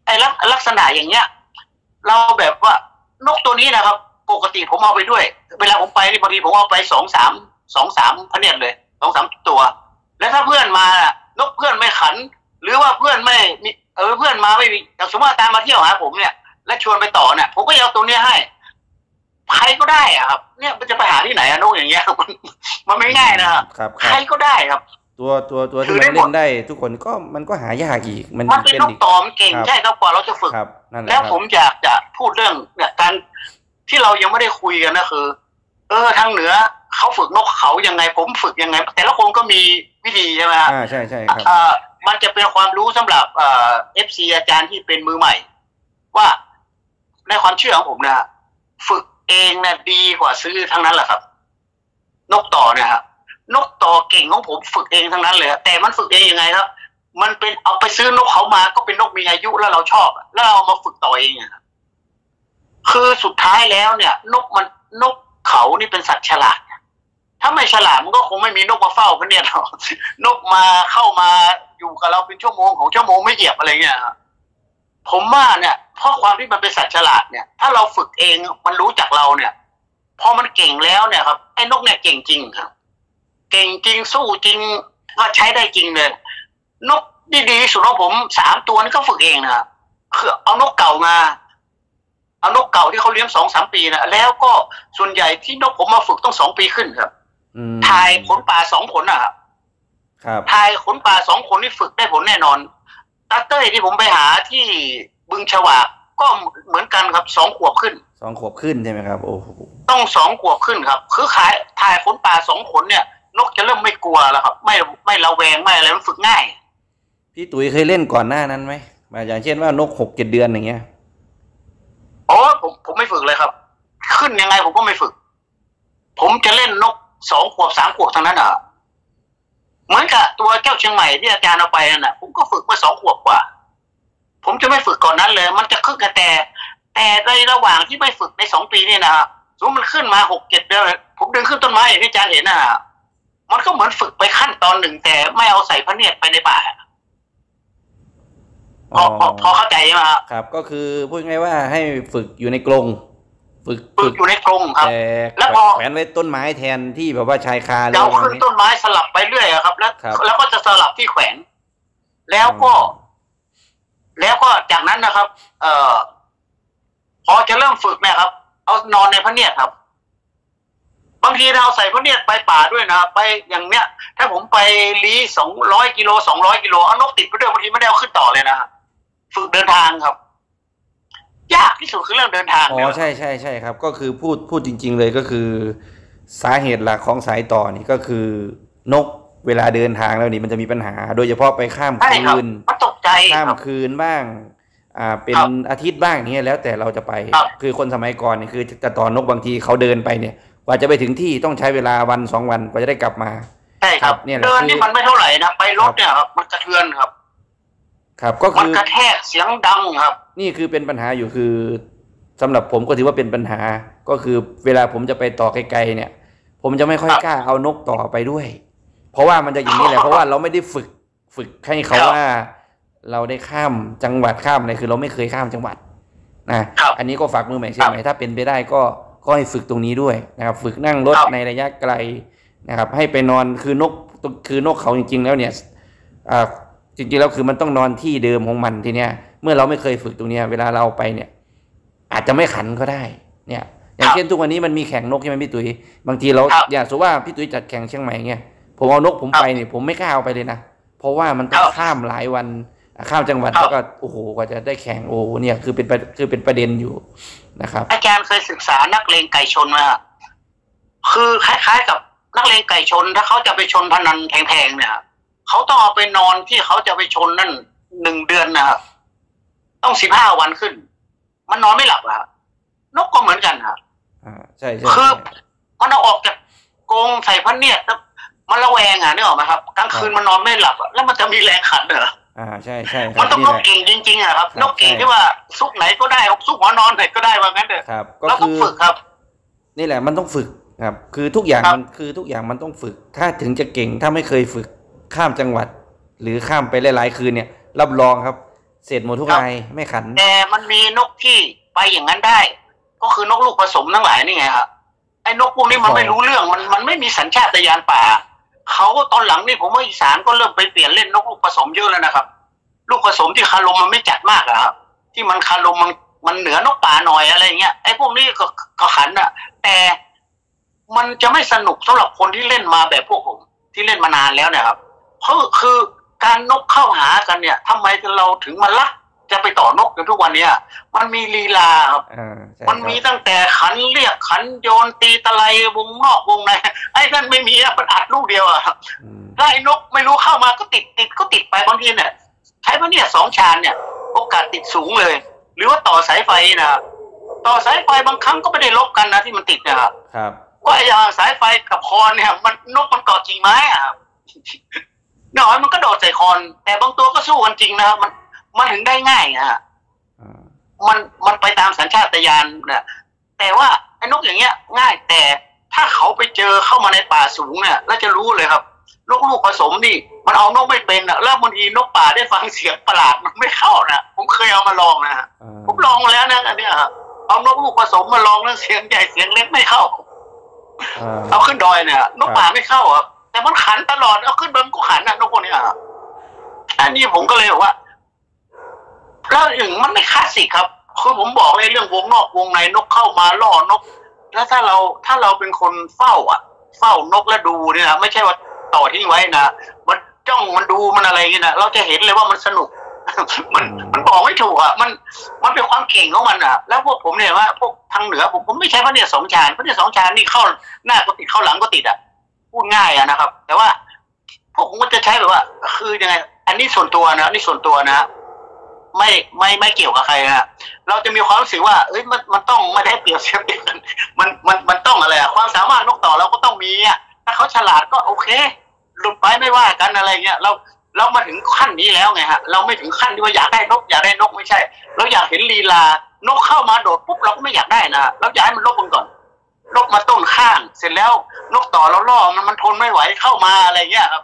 ไอ้ลักษณะอย่างเงี้ยเราแบบว่านกตัวนี้นะครับปกติผมเอาไปด้วยเวลาผมไปนี่บางทีผมเอาไปสองสามพะเนียดเลย2-3 ตัวแล้วถ้าเพื่อนมานกเพื่อนไม่ขันหรือว่าเพื่อนไม่มีเพื่อนมาไม่มีอย่างสมมติว่าการมาเที่ยวหาผมเนี่ยและชวนไปต่อเนี่ยผมก็เอาตัวเนี้ยให้ใครก็ได้อะครับเนี่ยมันจะไปหาที่ไหนอะนกอย่างเงี้ยมันไม่ง่ายนะครับใครก็ได้ครับตัวที่มันเล่นได้ทุกคนก็มันก็หายากอีกมันเป็นนกต่อมันเก่งใช่ครับกว่าเราจะฝึกแล้วผมอยากจะพูดเรื่องเนี่ยการที่เรายังไม่ได้คุยกันนะคือทางเหนือเขาฝึกนกเขายังไงผมฝึกยังไงแต่ละคนก็มีวิธีใช่ไหมครับใช่ครับมันจะเป็นความรู้สำหรับFC อาจารย์ที่เป็นมือใหม่ว่าในความเชื่อของผมนะฝึกเองนะดีกว่าซื้อทั้งนั้นแหละครับนกต่อเนี่ยครับนกต่อเก่งของผมฝึกเองทั้งนั้นเลยแต่มันฝึกเองยังไงครับมันเป็นเอาไปซื้อนกเขามาก็เป็นนกมีอายุแล้วเราชอบแล้วเรามาฝึกต่อเองครับคือสุดท้ายแล้วเนี่ยนกเขานี่เป็นสัตว์ฉลาดถ้าไม่ฉลาดมันก็คงไม่มีนกมาเฝ้าพะเนี่ยหรอกนกมาเข้ามาอยู่กับเราเป็นชั่วโมงของชั่วโมงไม่เหยียบอะไรเงี้ยผมว่าเนี่ยเพราะความที่มันเป็นสัตว์ฉลาดเนี่ยถ้าเราฝึกเองมันรู้จักเราเนี่ยพอมันเก่งแล้วเนี่ยครับไอ้นกเนี่ยเก่งจริงครับเก่งจริงสู้จริงก็ใช้ได้จริงเลยนกดีๆสุดของผม3 ตัวนี่ก็ฝึกเองนะครับคือเอานกเก่ามาเอานกเก่าที่เขาเลี้ยง2-3 ปีนะแล้วก็ส่วนใหญ่ที่นกผมมาฝึกต้อง2 ปีขึ้นครับทายขนป่า2 ขนนะครับทายขนป่า2 ขนนี่ฝึกได้ผลแน่นอนตาเต้ยที่ผมไปหาที่บึงฉวากก็เหมือนกันครับ2 ขวบขึ้น 2 ขวบขึ้นใช่ไหมครับโอ้ต้อง2 ขวบขึ้นครับคือทายขนป่า2 ขนเนี่ยนกจะเริ่มไม่กลัวแล้วครับไม่ระแวงไม่อะไรมันฝึกง่ายพี่ตุ๋ยเคยเล่นก่อนหน้านั้นไหมอย่างเช่นว่านก6-7 เดือนอย่างเงี้ยผมไม่ฝึกเลยครับขึ้นยังไงผมก็ไม่ฝึกผมจะเล่นนก2 ขวบ 3 ขวบทั้งนั้นอ่ะเหมือนกับตัวแก้วเชียงใหม่ที่อาจารย์เอาไปนั่นน่ะผมก็ฝึกมา2 ขวบกว่าผมจะไม่ฝึกก่อนนั้นเลยมันจะขึ้นกันแต่ในระหว่างที่ไม่ฝึกใน2 ปีนี่นะสมมติมันขึ้นมา6-7 เดือนผมดึงขึ้นต้นไม้อย่างที่อาจารย์เห็นน่ะมันก็เหมือนฝึกไปขั้นตอนหนึ่งแต่ไม่เอาใส่พระเนียดไปในป่าพอเข้าใจไหมครับก็คือพูดง่ายว่าให้ฝึกอยู่ในกรงฝึกอยู่ในกรงครับแล้วพอแขวนไว้ต้นไม้แทนที่แบบว่าชายคาเราขึ้นต้นไม้สลับไปเรื่อยครับแล้วก็จะสลับที่แขวนแล้วก็จากนั้นนะครับพอจะเริ่มฝึกเนี่ยครับเอานอนในพระเนียดครับบางทีเราใส่พระเนียดไปป่าด้วยนะไปอย่างเนี้ยถ้าผมไปลี้200 กิโล200 กิโลเอานกติดไปด้วยบางทีไม่ได้เอาขึ้นต่อเลยนะฝึกเดินทางครับยากที่สุดคือเรื่องเดินทางใช่ครับก็คือพูดจริงๆเลยก็คือสาเหตุหลักของสายต่อนี่ก็คือนกเวลาเดินทางแล้วนี่มันจะมีปัญหาโดยเฉพาะไปข้ามคืนตกใจข้ามคืนบ้างเป็นอาทิตย์บ้างนี้แล้วแต่เราจะไปคือคนสมัยก่อนนี่คือจะต่อนกบางทีเขาเดินไปเนี่ยกว่าจะไปถึงที่ต้องใช้เวลาวัน2 วันกว่าจะได้กลับมาใช่ครับเนี่ยเดินนี่มันไม่เท่าไหร่นะไปรถเนี่ยครับมันกระเทือนครับก็คือมันกระแทกเสียงดังครับนี่คือเป็นปัญหาอยู่คือสำหรับผมก็ถือว่าเป็นปัญหาก็คือเวลาผมจะไปต่อไกลๆเนี่ยผมจะไม่ค่อยกล้าเอานกต่อไปด้วยเพราะว่ามันจะอย่างนี้แหละเพราะว่าเราไม่ได้ฝึกให้เขาว่าเราได้ข้ามจังหวัดข้ามอะไรคือเราไม่เคยข้ามจังหวัดนะอันนี้ก็ฝากมือใหม่ใช่ไหมถ้าเป็นไปได้ก็ให้ฝึกตรงนี้ด้วยนะครับฝึกนั่งรถในระยะไกลนะครับให้ไปนอนคือนกเขาจริงๆแล้วเนี่ยจริงๆแล้วคือมันต้องนอนที่เดิมของมันทีเนี้ยเมื่อเราไม่เคยฝึกตรงเนี้ยเวลาเราไปเนี่ยอาจจะไม่ขันก็ได้เนี่ยอย่างเช่นทุกวันนี้มันมีแข่งนกใช่ไหมพี่ตุ๋ยบางทีเราอย่างสมมติว่าพี่ตุ๋ยจัดแข่งเชียงใหม่เงี้ยผมเอานกผมไปเนี่ยผมไม่กล้าเอาไปเลยนะเพราะว่ามันต้องข้ามหลายวันข้ามจังหวัดแล้วก็โอ้โหกว่าจะได้แข่งโอ้เนี่ยคือเป็นประเด็นอยู่นะครับอาจารย์เคยศึกษานักเลงไก่ชนมาคือคล้ายๆกับนักเลงไก่ชนถ้าเขาจะไปชนพนันแพงๆเนี่ยเขาต้องเอาไปนอนที่เขาจะไปชนนั่น1 เดือนนะครับต้อง15 วันขึ้นมันนอนไม่หลับอะนกก็เหมือนกันครับใช่คือมันเอาออกจากกรงใส่พระเนียดแล้วมันระแวงนึกออกไหมครับกลางคืนมันนอนไม่หลับแล้วมันจะมีแรงขันเหรอใช่มันต้องนกเก่งจริงๆครับนกเก่งที่ว่าซุกไหนก็ได้ซุกหัวนอนไหนก็ได้ว่างั้นเถอะครับก็ต้องฝึกครับนี่แหละมันต้องฝึกครับคือทุกอย่างมันต้องฝึกถ้าถึงจะเก่งถ้าไม่เคยฝึกข้ามจังหวัดหรือข้ามไปหลายๆคืนเนี่ยรับรองครับเสร็จหมดทุกรายไม่ขันแต่มันมีนกที่ไปอย่างนั้นได้ ก็คือนกลูกผสมทั้งหลายนี่ไงครับไอ้นกพวกนี้มันไม่รู้เรื่องมันไม่มีสัญชาตญาณป่าเขาก็ตอนหลังนี่ผมว่าอีสานก็เริ่มไปเปลี่ยนเล่นนกลูกผสมเยอะแล้วนะครับลูกผสมที่คารมมันไม่จัดมากอะครับที่มันคารมมันเหนือนกป่าหน่อยอะไรเงี้ยไอ้พวกนี้ก็ขันอะแต่มันจะไม่สนุกสำหรับคนที่เล่นมาแบบพวกผมที่เล่นมานานแล้วเนี่ยครับเพราะคือการนกเข้าหากันเนี่ยทำไมเราถึงมาลักจะไปต่อนกกันทุกวันนี้มันมีลีลาครับมันมีตั้งแต่ขันเรียกขันโยนตีตะไลวงนอกวงในไอ้นั่นไม่มีมันอัดลูกเดียวอะครับถ้าไอ้นกไม่รู้เข้ามาก็ติดไปบางทีเนี่ยใช้พวกเนี่ย2 ชานเนี่ยโอกาสติดสูงเลยหรือว่าต่อสายไฟนะต่อสายไฟบางครั้งก็ไม่ได้ลบกันนะที่มันติดนะครับว่าอย่างสายไฟกับคอนเนี่ยมันนกมันเกาะกิ่งไม้อะครับหน่อยมันก็โดดใส่คอนแต่บางตัวก็สู้กันจริงนะครับมันถึงได้ง่ายนะฮะมันไปตามสัญชาตญาณนะแต่ว่าไอ้นกอย่างเงี้ยง่ายแต่ถ้าเขาไปเจอเข้ามาในป่าสูงเนี่ยแล้วจะรู้เลยครับนกลูกผสมนี่มันเอานกไม่เป็นอะแล้วบางทีนกป่าได้ฟังเสียงประหลาดมันไม่เข้านะผมเคยเอามาลองนะผมลองมาแล้วนะอันเนี้ยเอานกลูกผสมมาลองแล้วเสียงใหญ่เสียงเล็กไม่เข้าเอาขึ้นดอยเนี่ยนกป่าไม่เข้าครับแต่มันขันตลอดเอาขึ้นบนก็ขันนะนกพวกนี้อันนี้ผมก็เลยบอกว่าแล้วอย่างมันไม่คลาสสิกครับคือผมบอกเลยเรื่องวงนอกวงในนกเข้ามาล่อนกแล้วถ้าเราเป็นคนเฝ้านกแล้วดูเนี่ยไม่ใช่ว่าต่อทิ้งไว้นะมันจ้องมันดูมันอะไรอย่างนี้นะเราจะเห็นเลยว่ามันสนุกมันบอกไม่ถูกอ่ะมันเป็นความเก่งของมันอ่ะแล้วพวกผมเนี่ยว่าพวกทางเหนือผมไม่ใช้พระเนี่ย2 ชานพระเนี่ย2 ชานนี่เข้าหน้าก็ติดเข้าหลังก็ติดอ่ะพูดง่ายอ่ะนะครับแต่ว่าพวกผมก็จะใช้แบบว่าคือยังไงอันนี้ส่วนตัวนะนี่ส่วนตัวนะไม่เกี่ยวกับใครนะเราจะมีความรู้สึกว่าเอ้ยมันต้องไม่ได้เปรียบเทียบกันมันต้องอะไรอะความสามารถนกต่อเราก็ต้องมีอ่ะถ้าเขาฉลาดก็โอเคหลุดไปไม่ว่ากันอะไรเงี้ยเรามาถึงขั้นนี้แล้วไงฮะเราไม่ถึงขั้นที่ว่าอยากได้นกไม่ใช่เราอยากเห็นลีลานกเข้ามาโดดปุ๊บเราก็ไม่อยากได้นะเราอยากให้มันลบมันก่อนลบมาต้นข้างเสร็จแล้วนกต่อเราล่อมันทนไม่ไหวเข้ามาอะไรเงี้ยครับ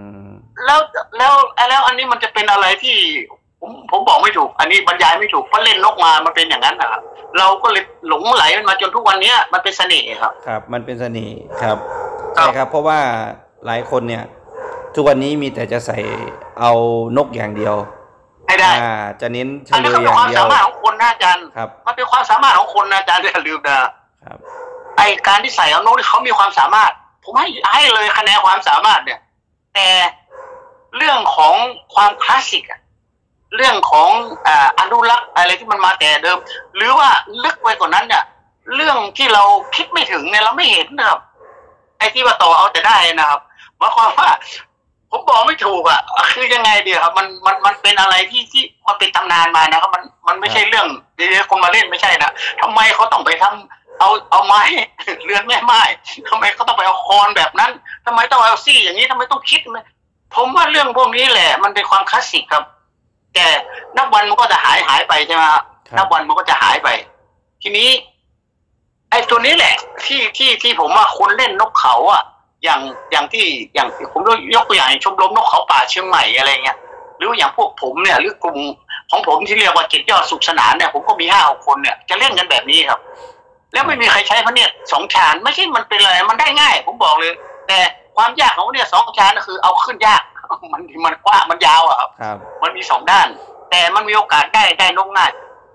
แล้วอันนี้มันจะเป็นอะไรที่ผมบอกไม่ถูกอันนี้บรรยายไม่ถูกเพราะเล่นนกมามันเป็นอย่างนั้นนะครับเราก็เลยหลงไหลมันมาจนทุกวันนี้มันเป็นเสน่ห์ครับครับมันเป็นเสน่ห์ครับใช่ครับเพราะว่าหลายคนเนี่ยทุกวันนี้มีแต่จะใส่เอานกอย่างเดียวให้ได้จะเน้นเฉลยอย่างเดียวอันนี้ก็เป็นความสามารถของคนนะอาจารย์มันเป็นความสามารถของคนนะอาจารย์อย่าลืมนะครับไอการที่ใส่เอานกที่เขามีความสามารถผมให้เลยคะแนนความสามารถเนี่ยแต่เรื่องของความคลาสสิกเรื่องของอนุรักษ์อะไรที่มันมาแต่เดิมหรือว่าลึกไปกว่านั้นเนี่ยเรื่องที่เราคิดไม่ถึงเนี่ยเราไม่เห็นนะครับไอ้ที่ว่าต่อเอาแต่ได้นะครับหมายความว่าผมบอกไม่ถูกอ่ะคือยังไงเดียวครับมันเป็นอะไรที่มันเป็นตำนานมานะครับมันไม่ใช่เรื่องเดี๋ยวคนมาเล่นไม่ใช่นะทำไมเขาต้องไปทำเอาไม้เรือนแม่ไม้ทำไมเขาต้องไปเอาคอนแบบนั้นทำไมต้องเอาซี่อย่างนี้ทำไมต้องคิดผมว่าเรื่องพวกนี้แหละมันเป็นความคลาสสิกครับแต่นับวันมันก็จะหายไปใช่ไหมครับนับวันมันก็จะหายไปทีนี้ไอ้ตัวนี้แหละที่ผมว่าคนเล่นนกเขาอ่ะอย่างที่ผมยกตัวอย่างชมรมนกเขาป่าเชียงใหม่อะไรเงี้ยหรืออย่างพวกผมเนี่ยหรือกลุ่มของผมที่เรียกว่า7 ยอดสุขสนานเนี่ยผมก็มี5-6 คนเนี่ยจะเล่นกันแบบนี้ครับแล้วไม่มีใครใช้พระเนี่ย2 ชานไม่ใช่มันเป็นอะไรมันได้ง่ายผมบอกเลยแต่ความยากของเนี่ย2 ชานก็คือเอาขึ้นยากมันกว้างมันยาวอะครับมันมี2 ด้านแต่มันมีโอกาสได้นกง่าย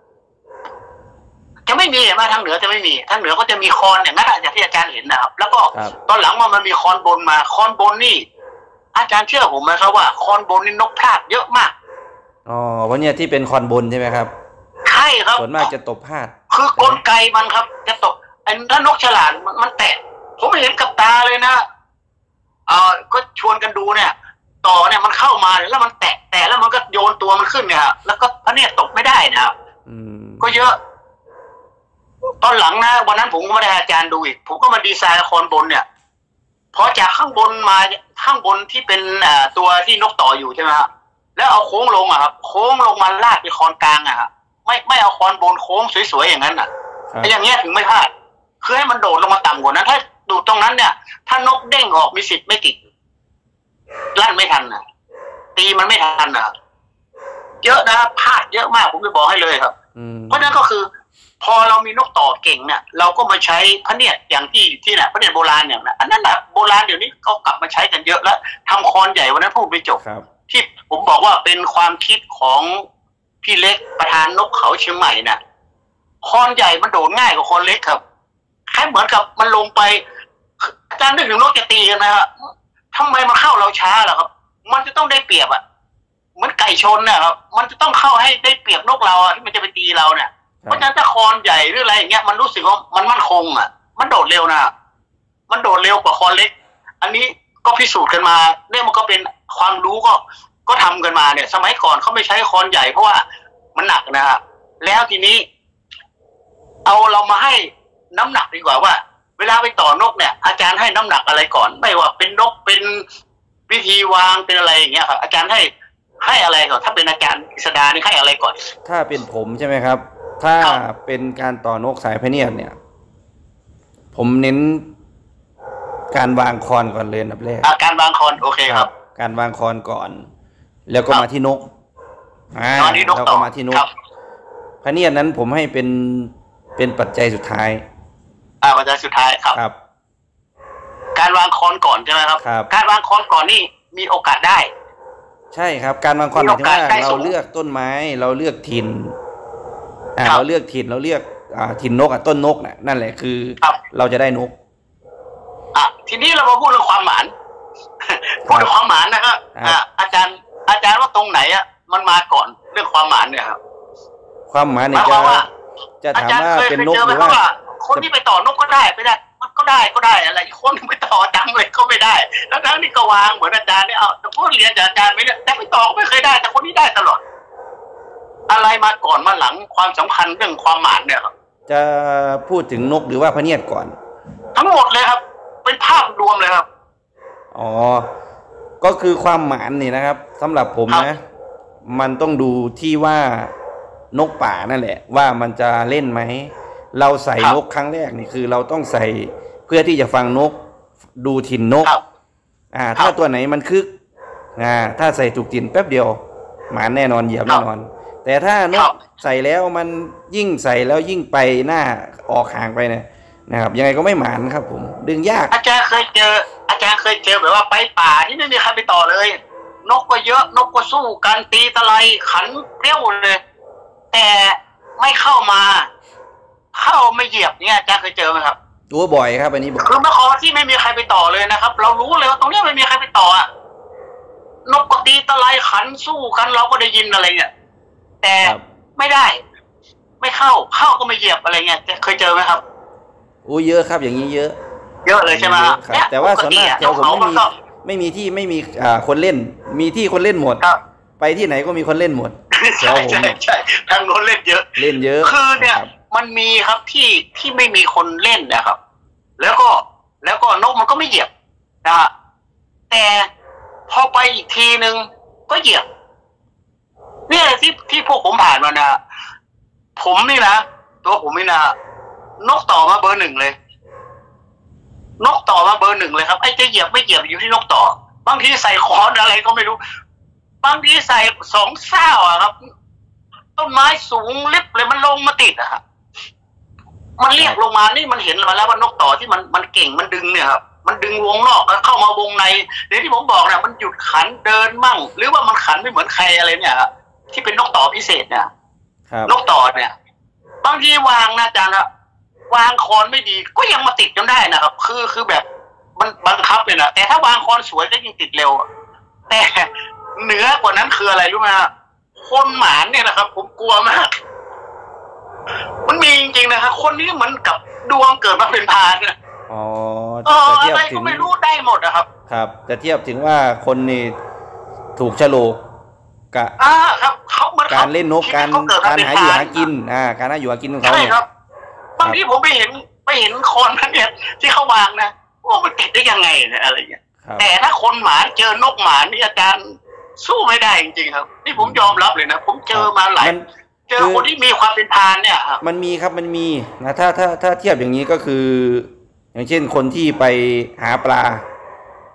จะไม่มีมาทางเหนือจะไม่มีทางเหนือก็จะมีคอนอย่างนั้นอย่างที่อาจารย์เห็นนะครับแล้วก็ตอนหลังมันมีคอนบนมาคอนบนนี่อาจารย์เชื่อผมไหมครับว่าคอนบนนี่นกพลาดเยอะมากวันนี้ที่เป็นคอนบนใช่ไหมครับใช่ครับส่วนมากจะตกพลาดคือกลไกมันครับจะตกถ้านกฉลาดมันแตะผมเห็นกับตาเลยนะก็ชวนกันดูเนี่ยต่อเนี่ยมันเข้ามาแล้วมันแตะแล้วมันก็โยนตัวมันขึ้นเนี่ยแล้วก็พระเนี่ยตกไม่ได้นะครับก็เยอะตอนหลังนะวันนั้นผมก็ไม่ได้อาจารย์ดูอีกผมก็มาดีไซน์คอนบนเนี่ยพอจากข้างบนมาข้างบนที่เป็นตัวที่นกต่ออยู่ใช่ไหมครับแล้วเอาโค้งลงครับโค้งลงมาลากไปคอนกลางครับไม่เอาคอนบนโค้งสวยๆอย่างนั้นอย่างเงี้ยถึงไม่พลาดคือให้มันโดดลงมาต่ำกว่านั้นถ้าดูตรงนั้นเนี่ยถ้านกเด้งออกมีสิทธิ์ไม่ติดลั่นไม่ทันตีมันไม่ทันเยอะนะพลาดเยอะมากผมจะบอกให้เลยครับเพราะนั้นก็คือพอเรามีนกต่อเก่งเนี่ยเราก็มาใช้พระเนียดอย่างที่น่ะพระเนียดโบราณอย่างนั้นอันนั้นแหละโบราณเดี๋ยวนี้เขากลับมาใช้กันเยอะแล้วทำคอนใหญ่วันนั้นพูดไม่จบที่ผมบอกว่าเป็นความคิดของพี่เล็กประธานนกเขาเชียงใหม่น่ะคอนใหญ่มันโดดง่ายกว่าคอนเล็กครับแค่เหมือนกับมันลงไปอาจารย์นึกถึงนกจะตีกันนะครับทำไมมันเข้าเราช้าล่ะครับมันจะต้องได้เปรียบอ่ะเหมือนไก่ชนนะครับมันจะต้องเข้าให้ได้เปรียบนกเราที่มันจะไปตีเราเนี่ยเพราะฉะนั้นถ้าคอนใหญ่หรืออะไรอย่างเงี้ยมันรู้สึกว่ามันมั่นคงอ่ะมันโดดเร็วนะมันโดดเร็วกว่าคอนเล็กอันนี้ก็พิสูจน์กันมาเนี่ยมันก็เป็นความรู้ก็ทำกันมาเนี่ยสมัยก่อนเขาไม่ใช้คอนใหญ่เพราะว่ามันหนักนะครับแล้วทีนี้เรามาให้น้ำหนักดีกว่าว่าเวลาไปต่อนกเนี่ยอาจารย์ให้น้ำหนักอะไรก่อนไม่ว่าเป็นนกเป็นวิธีวางเป็นอะไรอย่างเงี้ยครับอาจารย์ให้อะไรก่อนถ้าเป็นอาจารย์กฤษดานี่ให้อะไรก่อนถ้าเป็นผมใช่ไหมครับถ้าเป็นการต่อนกสายพะเนียดเนี่ยผมเน้นการวางคอนก่อนเลยอันดับแรกการวางคอนโอเคครับการวางคอนก่อนแล้วก็มาที่นกแล้วก็มาที่นกพะเนียดนั้นผมให้เป็นปัจจัยสุดท้ายปัจจัยสุดท้ายครับการวางคอนก่อนใช่ไหมครับการวางคอนก่อนนี่มีโอกาสได้ใช่ครับการวางคอนหมายถึงว่าเราเลือกต้นไม้เราเลือกถิ่นเราเลือกถิ่นเราเลือกถิ่นนกต้นนกนั่นแหละคือเราจะได้นกทีนี้เรามาพูดเรื่องความหมานพูดเรื่องความหมานนะครับอาจารย์ว่าตรงไหนมันมาก่อนเรื่องความหมานเนี่ยครับความหมานเนี่ยจะถามว่าเป็นนกหรือว่าคนที่ไปต่อนกก็ได้ไม่ได้มันก็ได้อะไรอีกคนไปต่อจังเลยก็ไม่ได้แล้วทั้งนี้ก็วางเหมือนอาจารย์เนี่ยแต่พูดเรียนจากอาจารย์ไม่ได้แต่ไปต่อก็ไม่เคยได้แต่คนนี้ได้ตลอดอะไรมาก่อนมาหลังความสำคัญเรื่องความหมานเนี่ยครับจะพูดถึงนกหรือว่าพะเนียดก่อนทั้งหมดเลยครับเป็นภาพรวมเลยครับก็คือความหมานนี่นะครับสำหรับผมนะมันต้องดูที่ว่านกป่านั่นแหละว่ามันจะเล่นไหมเราใส่นกครั้งแรกนี่คือเราต้องใส่เพื่อที่จะฟังนกดูถิ่นนกถ้าตัวไหนมันคึกถ้าใส่ถูกถิ่นแป๊บเดียวหมานแน่นอนเหยียบแน่นอนแต่ถ้านกใส่แล้วมันยิ่งใส่แล้วยิ่งไปหน้าออกห่างไปเนี่ยนะครับยังไงก็ไม่หมานครับผมดึงยากอาจารย์เคยเจอแบบว่าไปป่าที่ไม่มีใครไปต่อเลยนกก็เยอะนกก็สู้กันตีตะไลขันเปรี้ยวเลยแต่ไม่เข้าไม่เหยียบเนี่ยอาจารย์เคยเจอไหมครับตัวบ่อยครับอันนี้บ่อยคือไม่ขอที่ไม่มีใครไปต่อเลยนะครับเรารู้เลยว่าตรงนี้ไม่มีใครไปต่อนกก็ตีตะไลขันสู้กันเราก็ได้ยินอะไรเงี้ยแต่ไม่ได้ไม่เข้าก็ไม่เหยียบอะไรเงี้ยเคยเจอไหมครับเยอะครับอย่างนี้เยอะเลยใช่ไหมครับแต่ว่าส่วนมากแถวผมไม่มีคนเล่นมีที่คนเล่นหมดไปที่ไหนก็มีคนเล่นหมดใช่ทางโน้นเล่นเยอะคือเนี่ยมันมีครับที่ไม่มีคนเล่นนะครับแล้วก็นกมันก็ไม่เหยียบนะแต่พอไปอีกทีนึงก็เหยียบเนี่ยที่พวกผมผ่านมานะผมนี่นะตัวผมนี่นะนกต่อมาเบอร์หนึ่งเลยนกต่อมาเบอร์หนึ่งเลยครับไอ้จะเหยียบไม่เหยียบอยู่ที่นกต่อบางทีใส่คอนอะไรก็ไม่รู้บางทีใส่2 เส้าครับต้นไม้สูงเล็บเลยมันลงมาติดครับมันเรียกลงมานี่มันเห็นมาแล้วว่านกต่อที่มันเก่งมันดึงเนี่ยครับมันดึงวงนอกแล้วเข้ามาวงในเดี๋ยวที่ผมบอกเนี่ยมันหยุดขันเดินมั่งหรือว่ามันขันไม่เหมือนใครอะไรเนี่ยครับที่เป็นนกต่อพิเศษเนี่ยนกต่อเนี่ยบางทีวางนะอาจารย์นะวางคอนไม่ดีก็ยังมาติดจนได้นะครับคือแบบมันบังคับเลยนะแต่ถ้าวางคอนสวยก็ยิ่งติดเร็วแต่เหนือกว่านั้นคืออะไรรู้ไหมฮะคนหมานเนี่ยนะครับผมกลัวมากมันมีจริงๆนะครับคนนี้เหมือนกับดวงเกิดมาเป็นพานนะจะเทียบถึงไม่รู้ได้หมดนะครับครับจะเทียบถึงว่าคนนี่ถูกฉลกกับครับเขาการเล่นนกการหาอยู่หากินการหาอยู่หากินของเขาเนี่ยบางทีผมไปเห็นคนนั้นเนี่ยที่เขาวางนะว่ามันติดได้ยังไงเนี่ยอะไรเงี้ยแต่ถ้าคนหมาเจอนกหมานี่อาจารย์สู้ไม่ได้จริงๆครับนี่ผมยอมรับเลยนะผมเจอมาเจอคนที่มีความเป็นพานเนี่ยมันมีครับมันมีนะถ้าเทียบอย่างนี้ก็คืออย่างเช่นคนที่ไปหาปลา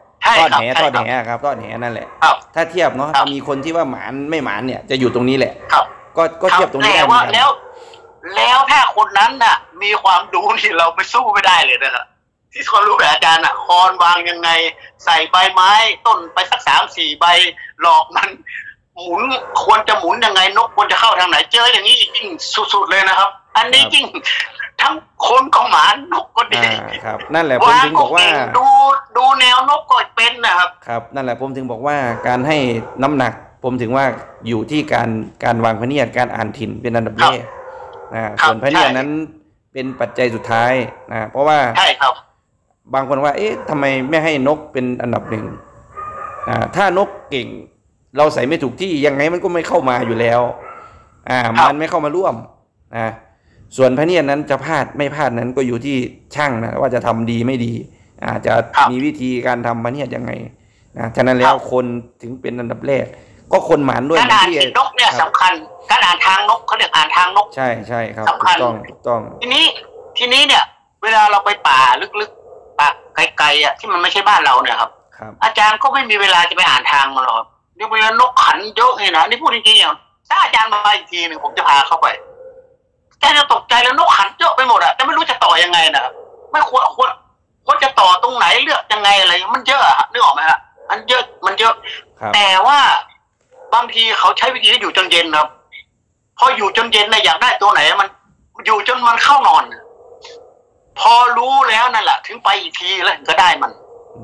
อดแหครับทอดแหนั่นแหละถ้าเทียบเนาะมีคนที่ว่าหมานไม่หมานเนี่ยจะอยู่ตรงนี้แหละก็เทียบตรงนี้ได้เหมือนกันแล้วถ้าคนนั้นน่ะมีความรู้ที่เราไปสู้ไม่ได้เลยนะครับที่ความรู้แบบอาจารย์อ่ะคอนวางยังไงใส่ใบไม้ต้นไปสัก3-4 ใบหลอกมันหมุนควรจะหมุนยังไงนกควรจะเข้าทางไหนเจออย่างนี้ยิ่งสุดๆเลยนะครับอันนี้ยิ่งทั้งคนก็หมานนกก็ดีครับนั่นแหละผมถึงบอกว่าดูแนวนกก็เป็นนะครับครับนั่นแหละผมถึงบอกว่าการให้น้ำหนักผมถึงว่าอยู่ที่การวางพเนียดการอ่านถิ่นเป็นอันดับแรกส่วนพเนียดนั้นเป็นปัจจัยสุดท้ายเพราะว่าใช่ครับบางคนว่าเอ๊ะทำไมไม่ให้นกเป็นอันดับหนึ่งถ้านกเก่งเราใส่ไม่ถูกที่ยังไงมันก็ไม่เข้ามาอยู่แล้วมันไม่เข้ามาร่วมส่วนพเนียดนั้นจะพลาดไม่พลาดนั้นก็อยู่ที่ช่างนะว่าจะทำดีไม่ดีจะมีวิธีการทำพเนียดยังไงฉะนั้นแล้วคนถึงเป็นอันดับแรกก็คนหมานด้วยการอ่านนกเนี่ยสำคัญการอ่านทางนกเขาเรียกอ่านทางนกใช่ครับถูกต้องทีนี้เนี่ยเวลาเราไปป่าลึกๆป่าไกลๆที่มันไม่ใช่บ้านเราเนี่ยครับอาจารย์ก็ไม่มีเวลาจะไปอ่านทางมันหรอกเดี๋ยวเวลานกขันเยอะเลยนะนี่พูดจริงๆอย่างถ้าอาจารย์มาอีกทีหนึ่งผมจะพาเข้าไปแต่จะตกใจแล้วนกขันเยอะไปหมดจะไม่รู้จะต่อยังไงนะครับไม่ควรจะต่อตรงไหนเลือกยังไงอะไรมันเยอะนึกออกไหมฮะมันเยอะแต่ว่าบางทีเขาใช้วิธีอยู่จนเย็นครับพออยู่จนเย็นอยากได้ตัวไหนมันอยู่จนมันเข้านอนพอรู้แล้วนั่นแหละถึงไปอีกทีแล้วก็ได้มัน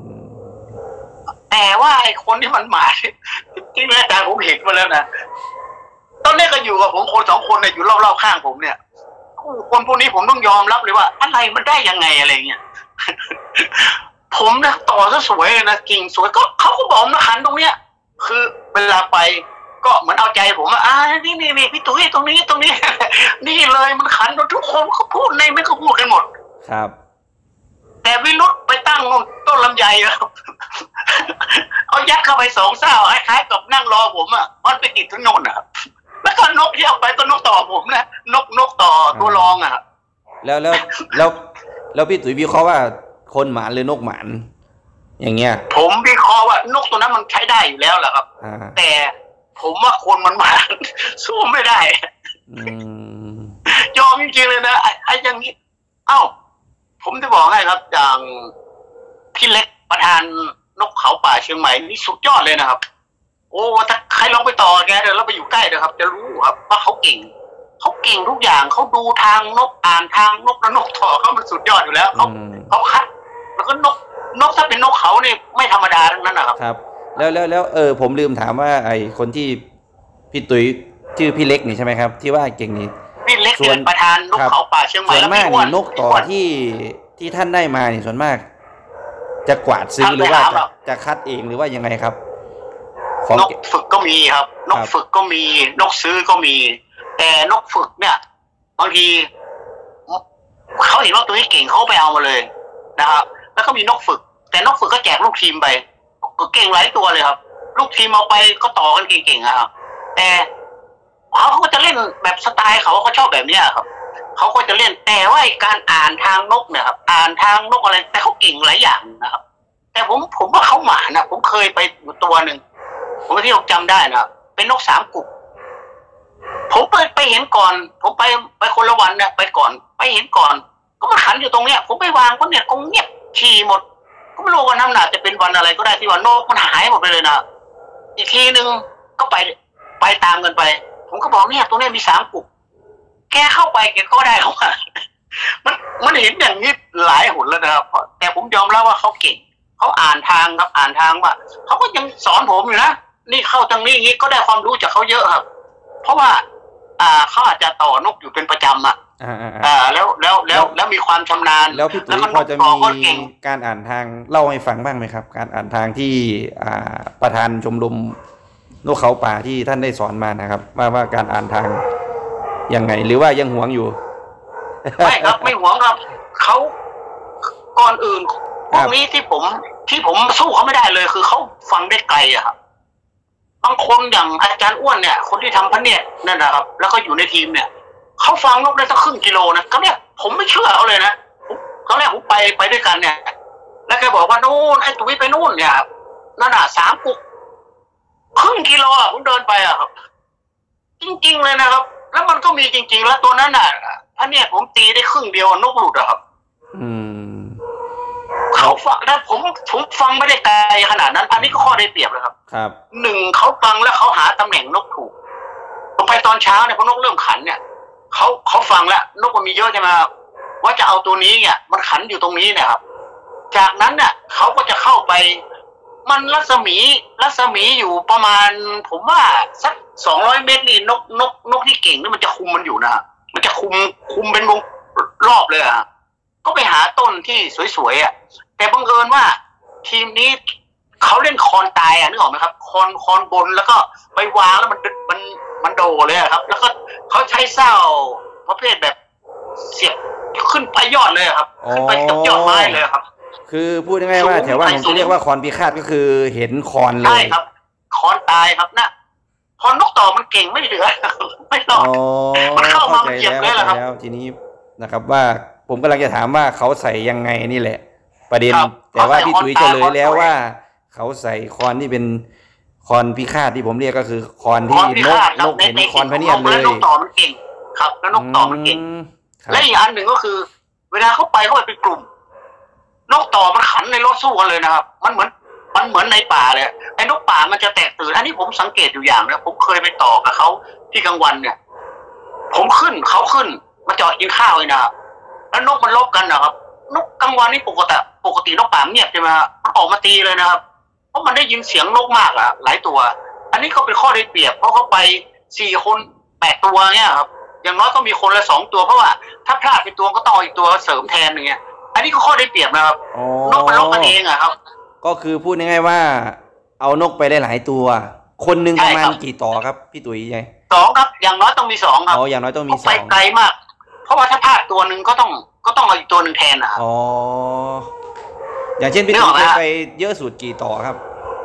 แต่ว่าไอ้คนที่มันมาที่แม่อาจารย์ผมเห็นมาแล้วนะตอนนี้ก็อยู่กับผมคน2 คนอยู่รอบๆข้างผมเนี่ยคนพวกนี้ผมต้องยอมรับเลยว่าอะไรมันได้ยังไงอะไรเงี้ยผมนะต่อซะสวยนะกิ่งสวยก็เขาก็บอกนะขันตรงเนี้ยคือเวลาไปก็เหมือนเอาใจผมว่านี่พี่ตุ้ยตรงนี้นี่เลยมันขันทุกคนเขาพูดในไม่เขาพูดกันหมดครับแต่วิรุธไปตั้งต้นลำไยครับเอายัดเข้าไป2 เส้าคล้ายๆกับนั่งรอผมมันไปติดที่โน่นนะครับแล้วก็นกที่เอาไปก็นกต่อผมนะนกต่อตัวรองแล้วพี่ตุ๋ยวิเคราะห์ว่าคนหมานหรือนกหมานอย่างเงี้ยผมวิเคราะห์ว่านกตัวนั้นมันใช้ได้อยู่แล้วแหละครับแต่ผมว่าคนมันหมานสู้ไม่ได้ยอมจริงๆเลยนะไอ้อย่างนี้ผมจะบอกให้ครับอย่างพี่เล็กประธานนกเขาป่าเชียงใหม่นี่สุดยอดเลยนะครับโอ้ถ้าใครลองไปต่อแกเดี๋ยวเราไปอยู่ใกล้นะครับจะรู้ครับว่าเขาเก่งทุกอย่างเขาดูทางนกอ่านทางนกแล้วนกต่อเขามันสุดยอดอยู่แล้วเขาคัดแล้วก็นกถ้าเป็นนกเขาเนี่ยไม่ธรรมดาทั้งนั้นนะครับครับแล้วผมลืมถามว่าไอ้คนที่พี่ตุ๋ยชื่อพี่เล็กนี่ใช่ไหมครับที่ว่าเก่งนี่พี่เล็กเป็นประธานนกเขาป่าเชียงใหม่ส่วนมากนกต่อที่ท่านได้มานี่ส่วนมากจะกวาดซื้อหรือว่าจะคัดเองหรือว่ายังไงครับนกฝึกก็มีครับนกฝึกก็มีนกซื้อก็มีแต่นกฝึกเนี่ยบางทีเขาเห็นว่าตัวนี้เก่งเขาไปเอามาเลยนะครับแล้วก็มีนกฝึกแต่นกฝึกก็แจกลูกทีมไปเก่งหลายตัวเลยครับลูกทีมเอาไปก็ต่อกันเก่งๆครับแต่เขาก็จะเล่นแบบสไตล์เขาชอบแบบนี้ครับเขาก็จะเล่นแต่ว่าการอ่านทางนกเนี่ยครับอ่านทางนกอะไรแต่เขาเก่งหลายอย่างนะครับแต่ผมว่าเขาหมานะผมเคยไปอยู่ตัวหนึ่งผมที่ผมจำได้นะเป็นนก3 กุกผมไปเห็นก่อนผมไปคนละวันเนี่ยไปก่อนไปเห็นก่อนก็มาขันอยู่ตรงเนี้ยผมไปวางก็เนี่ยก็เงียบฉี่หมดก็ไม่รู้ว่าน้ำหนักจะเป็นวันอะไรก็ได้ที่ว่านกมันหายหมดไปเลยนะอีกทีนึงก็ไปตามกันไปผมก็บอกเนี่ยตรงนี้มี3 กุกแกเข้าไปแกก็ได้เข้ามามันเห็นอย่างนี้หลายหนแล้วนะครับแต่ผมยอมรับว่าเขาเก่งเขาอ่านทางครับอ่านทางว่าเขาก็ยังสอนผมอยู่นะนี่เข้าทางนี้ก็ได้ความรู้จากเขาเยอะครับเพราะว่าเขาอาจจะต่อนกอยู่เป็นประจำแล้วมีความชำนาญแล้วพี่ตุ๋ยพอจะมีการอ่านทางเล่าให้ฟังบ้างไหมครับการอ่านทางที่ประธานชมรมนกเขาป่าที่ท่านได้สอนมานะครับว่าการอ่านทางยังไงหรือว่ายังหวงอยู่ไม่ครับไม่หวงครับเขาก่อนอื่นพวกนี้ที่ผมสู้เขาไม่ได้เลยคือเขาฟังได้ไกลครับบางคนอย่างอาจารย์อ้วนเนี่ยคนที่ทำพเนียดนั่นนะครับแล้วก็อยู่ในทีมเนี่ยเขาฟังนกได้สักครึ่งกิโลนะก็เนี่ยผมไม่เชื่อเขาเลยนะตอนแรกผมไปด้วยกันเนี่ยแล้วแกบอกว่านู่นไอ้ตุ้ยไปนู่นเนี่ยนั่นน่ะ3 กุกครึ่งกิโลอ่ะผมเดินไปอ่ะครับจริงๆเลยนะครับแล้วมันก็มีจริงๆแล้วตัวนั้นน่ะอันเนี้ยผมตีได้ครึ่งเดียวนกหลุดอะครับเขาฟังแล้วผมฟังไม่ได้ไกลขนาดนั้นอันนี้ก็ข้อได้เปรียบเลยครับครับ 1เขาฟังแล้วเขาหาตำแหน่งนกถูกผมไปตอนเช้าเนี่ยพอนกเริ่มขันเนี่ยเขาฟังแล้วนกมันมีเยอะใช่ไหมว่าจะเอาตัวนี้เนี่ยมันขันอยู่ตรงนี้เนี่ยครับจากนั้นเนี่ยเขาก็จะเข้าไปมันรัศมีอยู่ประมาณผมว่าสัก200 เมตรนี่นกที่เก่งนี่มันจะคุมมันอยู่นะมันจะคุมเป็นวงรอบเลยอะก็ไปหาต้นที่สวยๆอ่ะแต่บังเอิญว่าทีมนี้เขาเล่นคอนตายอ่ะนึกออกไหมครับคอนบนแล้วก็ไปวางแล้วมันโดเลยครับแล้วก็เขาใช้เส้าประเภทแบบเสียบขึ้นไปยอดเลยครับขึ้นไปกับยอดไม้เลยครับคือพูดง่ายๆว่าแถวว่าผมจะเรียกว่าคอนพิฆาตก็คือเห็นคอนเลยใช่ครับคอนตายครับนะคอนนกต่อมันเก่งไม่เหลือไม่รอดมันเข้ามาเหยียบเลยแหละครับทีนี้นะครับว่าผมกำลังจะถามว่าเขาใส่ยังไงนี่แหละประเด็นแต่ว่าพี่ตุ๋ยเฉลยแล้วว่าเขาใส่คอนที่เป็นคอนพิฆาตที่ผมเรียกก็คือคอนที่นกเห็นคอนพะเนียดเลยแล้วนกต่อมันเก่งครับแล้วนกต่อมันเก่งและอีกอันหนึ่งก็คือเวลาเขาไปเป็นกลุ่มนกต่อมันขันในรถสู้กันเลยนะครับมันเหมือนในป่าเลยไอ้นกป่ามันจะแตกตื่นอันนี้ผมสังเกตอยู่อย่างนะผมเคยไปต่อกับเขาที่กลางวันเนี่ยผมขึ้นเขาขึ้นมาจอดกินข้าวเลยนะครับแล้วนกมันลบกันนะครับนกกลางวันนี่ปกตินกป่าเงียบใช่ไหมครับมันออกมาตีเลยนะครับเพราะมันได้ยินเสียงนกมากอะหลายตัวอันนี้ก็เป็นข้อได้เปรียบเพราะเขาไป4 คน 8 ตัวเนี่ยครับอย่างน้อยก็มีคนละ2 ตัวเพราะว่าถ้าพลาดไปตัวก็ต้องอีกตัวเสริมแทนอย่างเงี้ยอันนี้ก็ข้อได้เปรียบนะครับนกมันลบกันเองอะครับก็คือพูดง่ายๆว่าเอานกไปได้หลายตัวคนหนึ่งประมาณกี่ต่อครับพี่ตุ๋ยไง 2ครับอย่างน้อยต้องมี2ครับอย่างน้อยต้องมี2 ไปไกลมากเพราะว่าถ้าพลาดตัวหนึ่งก็ต้องเอาอีกตัวหนึ่งแทนนะอย่างเช่นพี่ตุ๋ยเคยไปเยอะสุดกี่ต่อครับ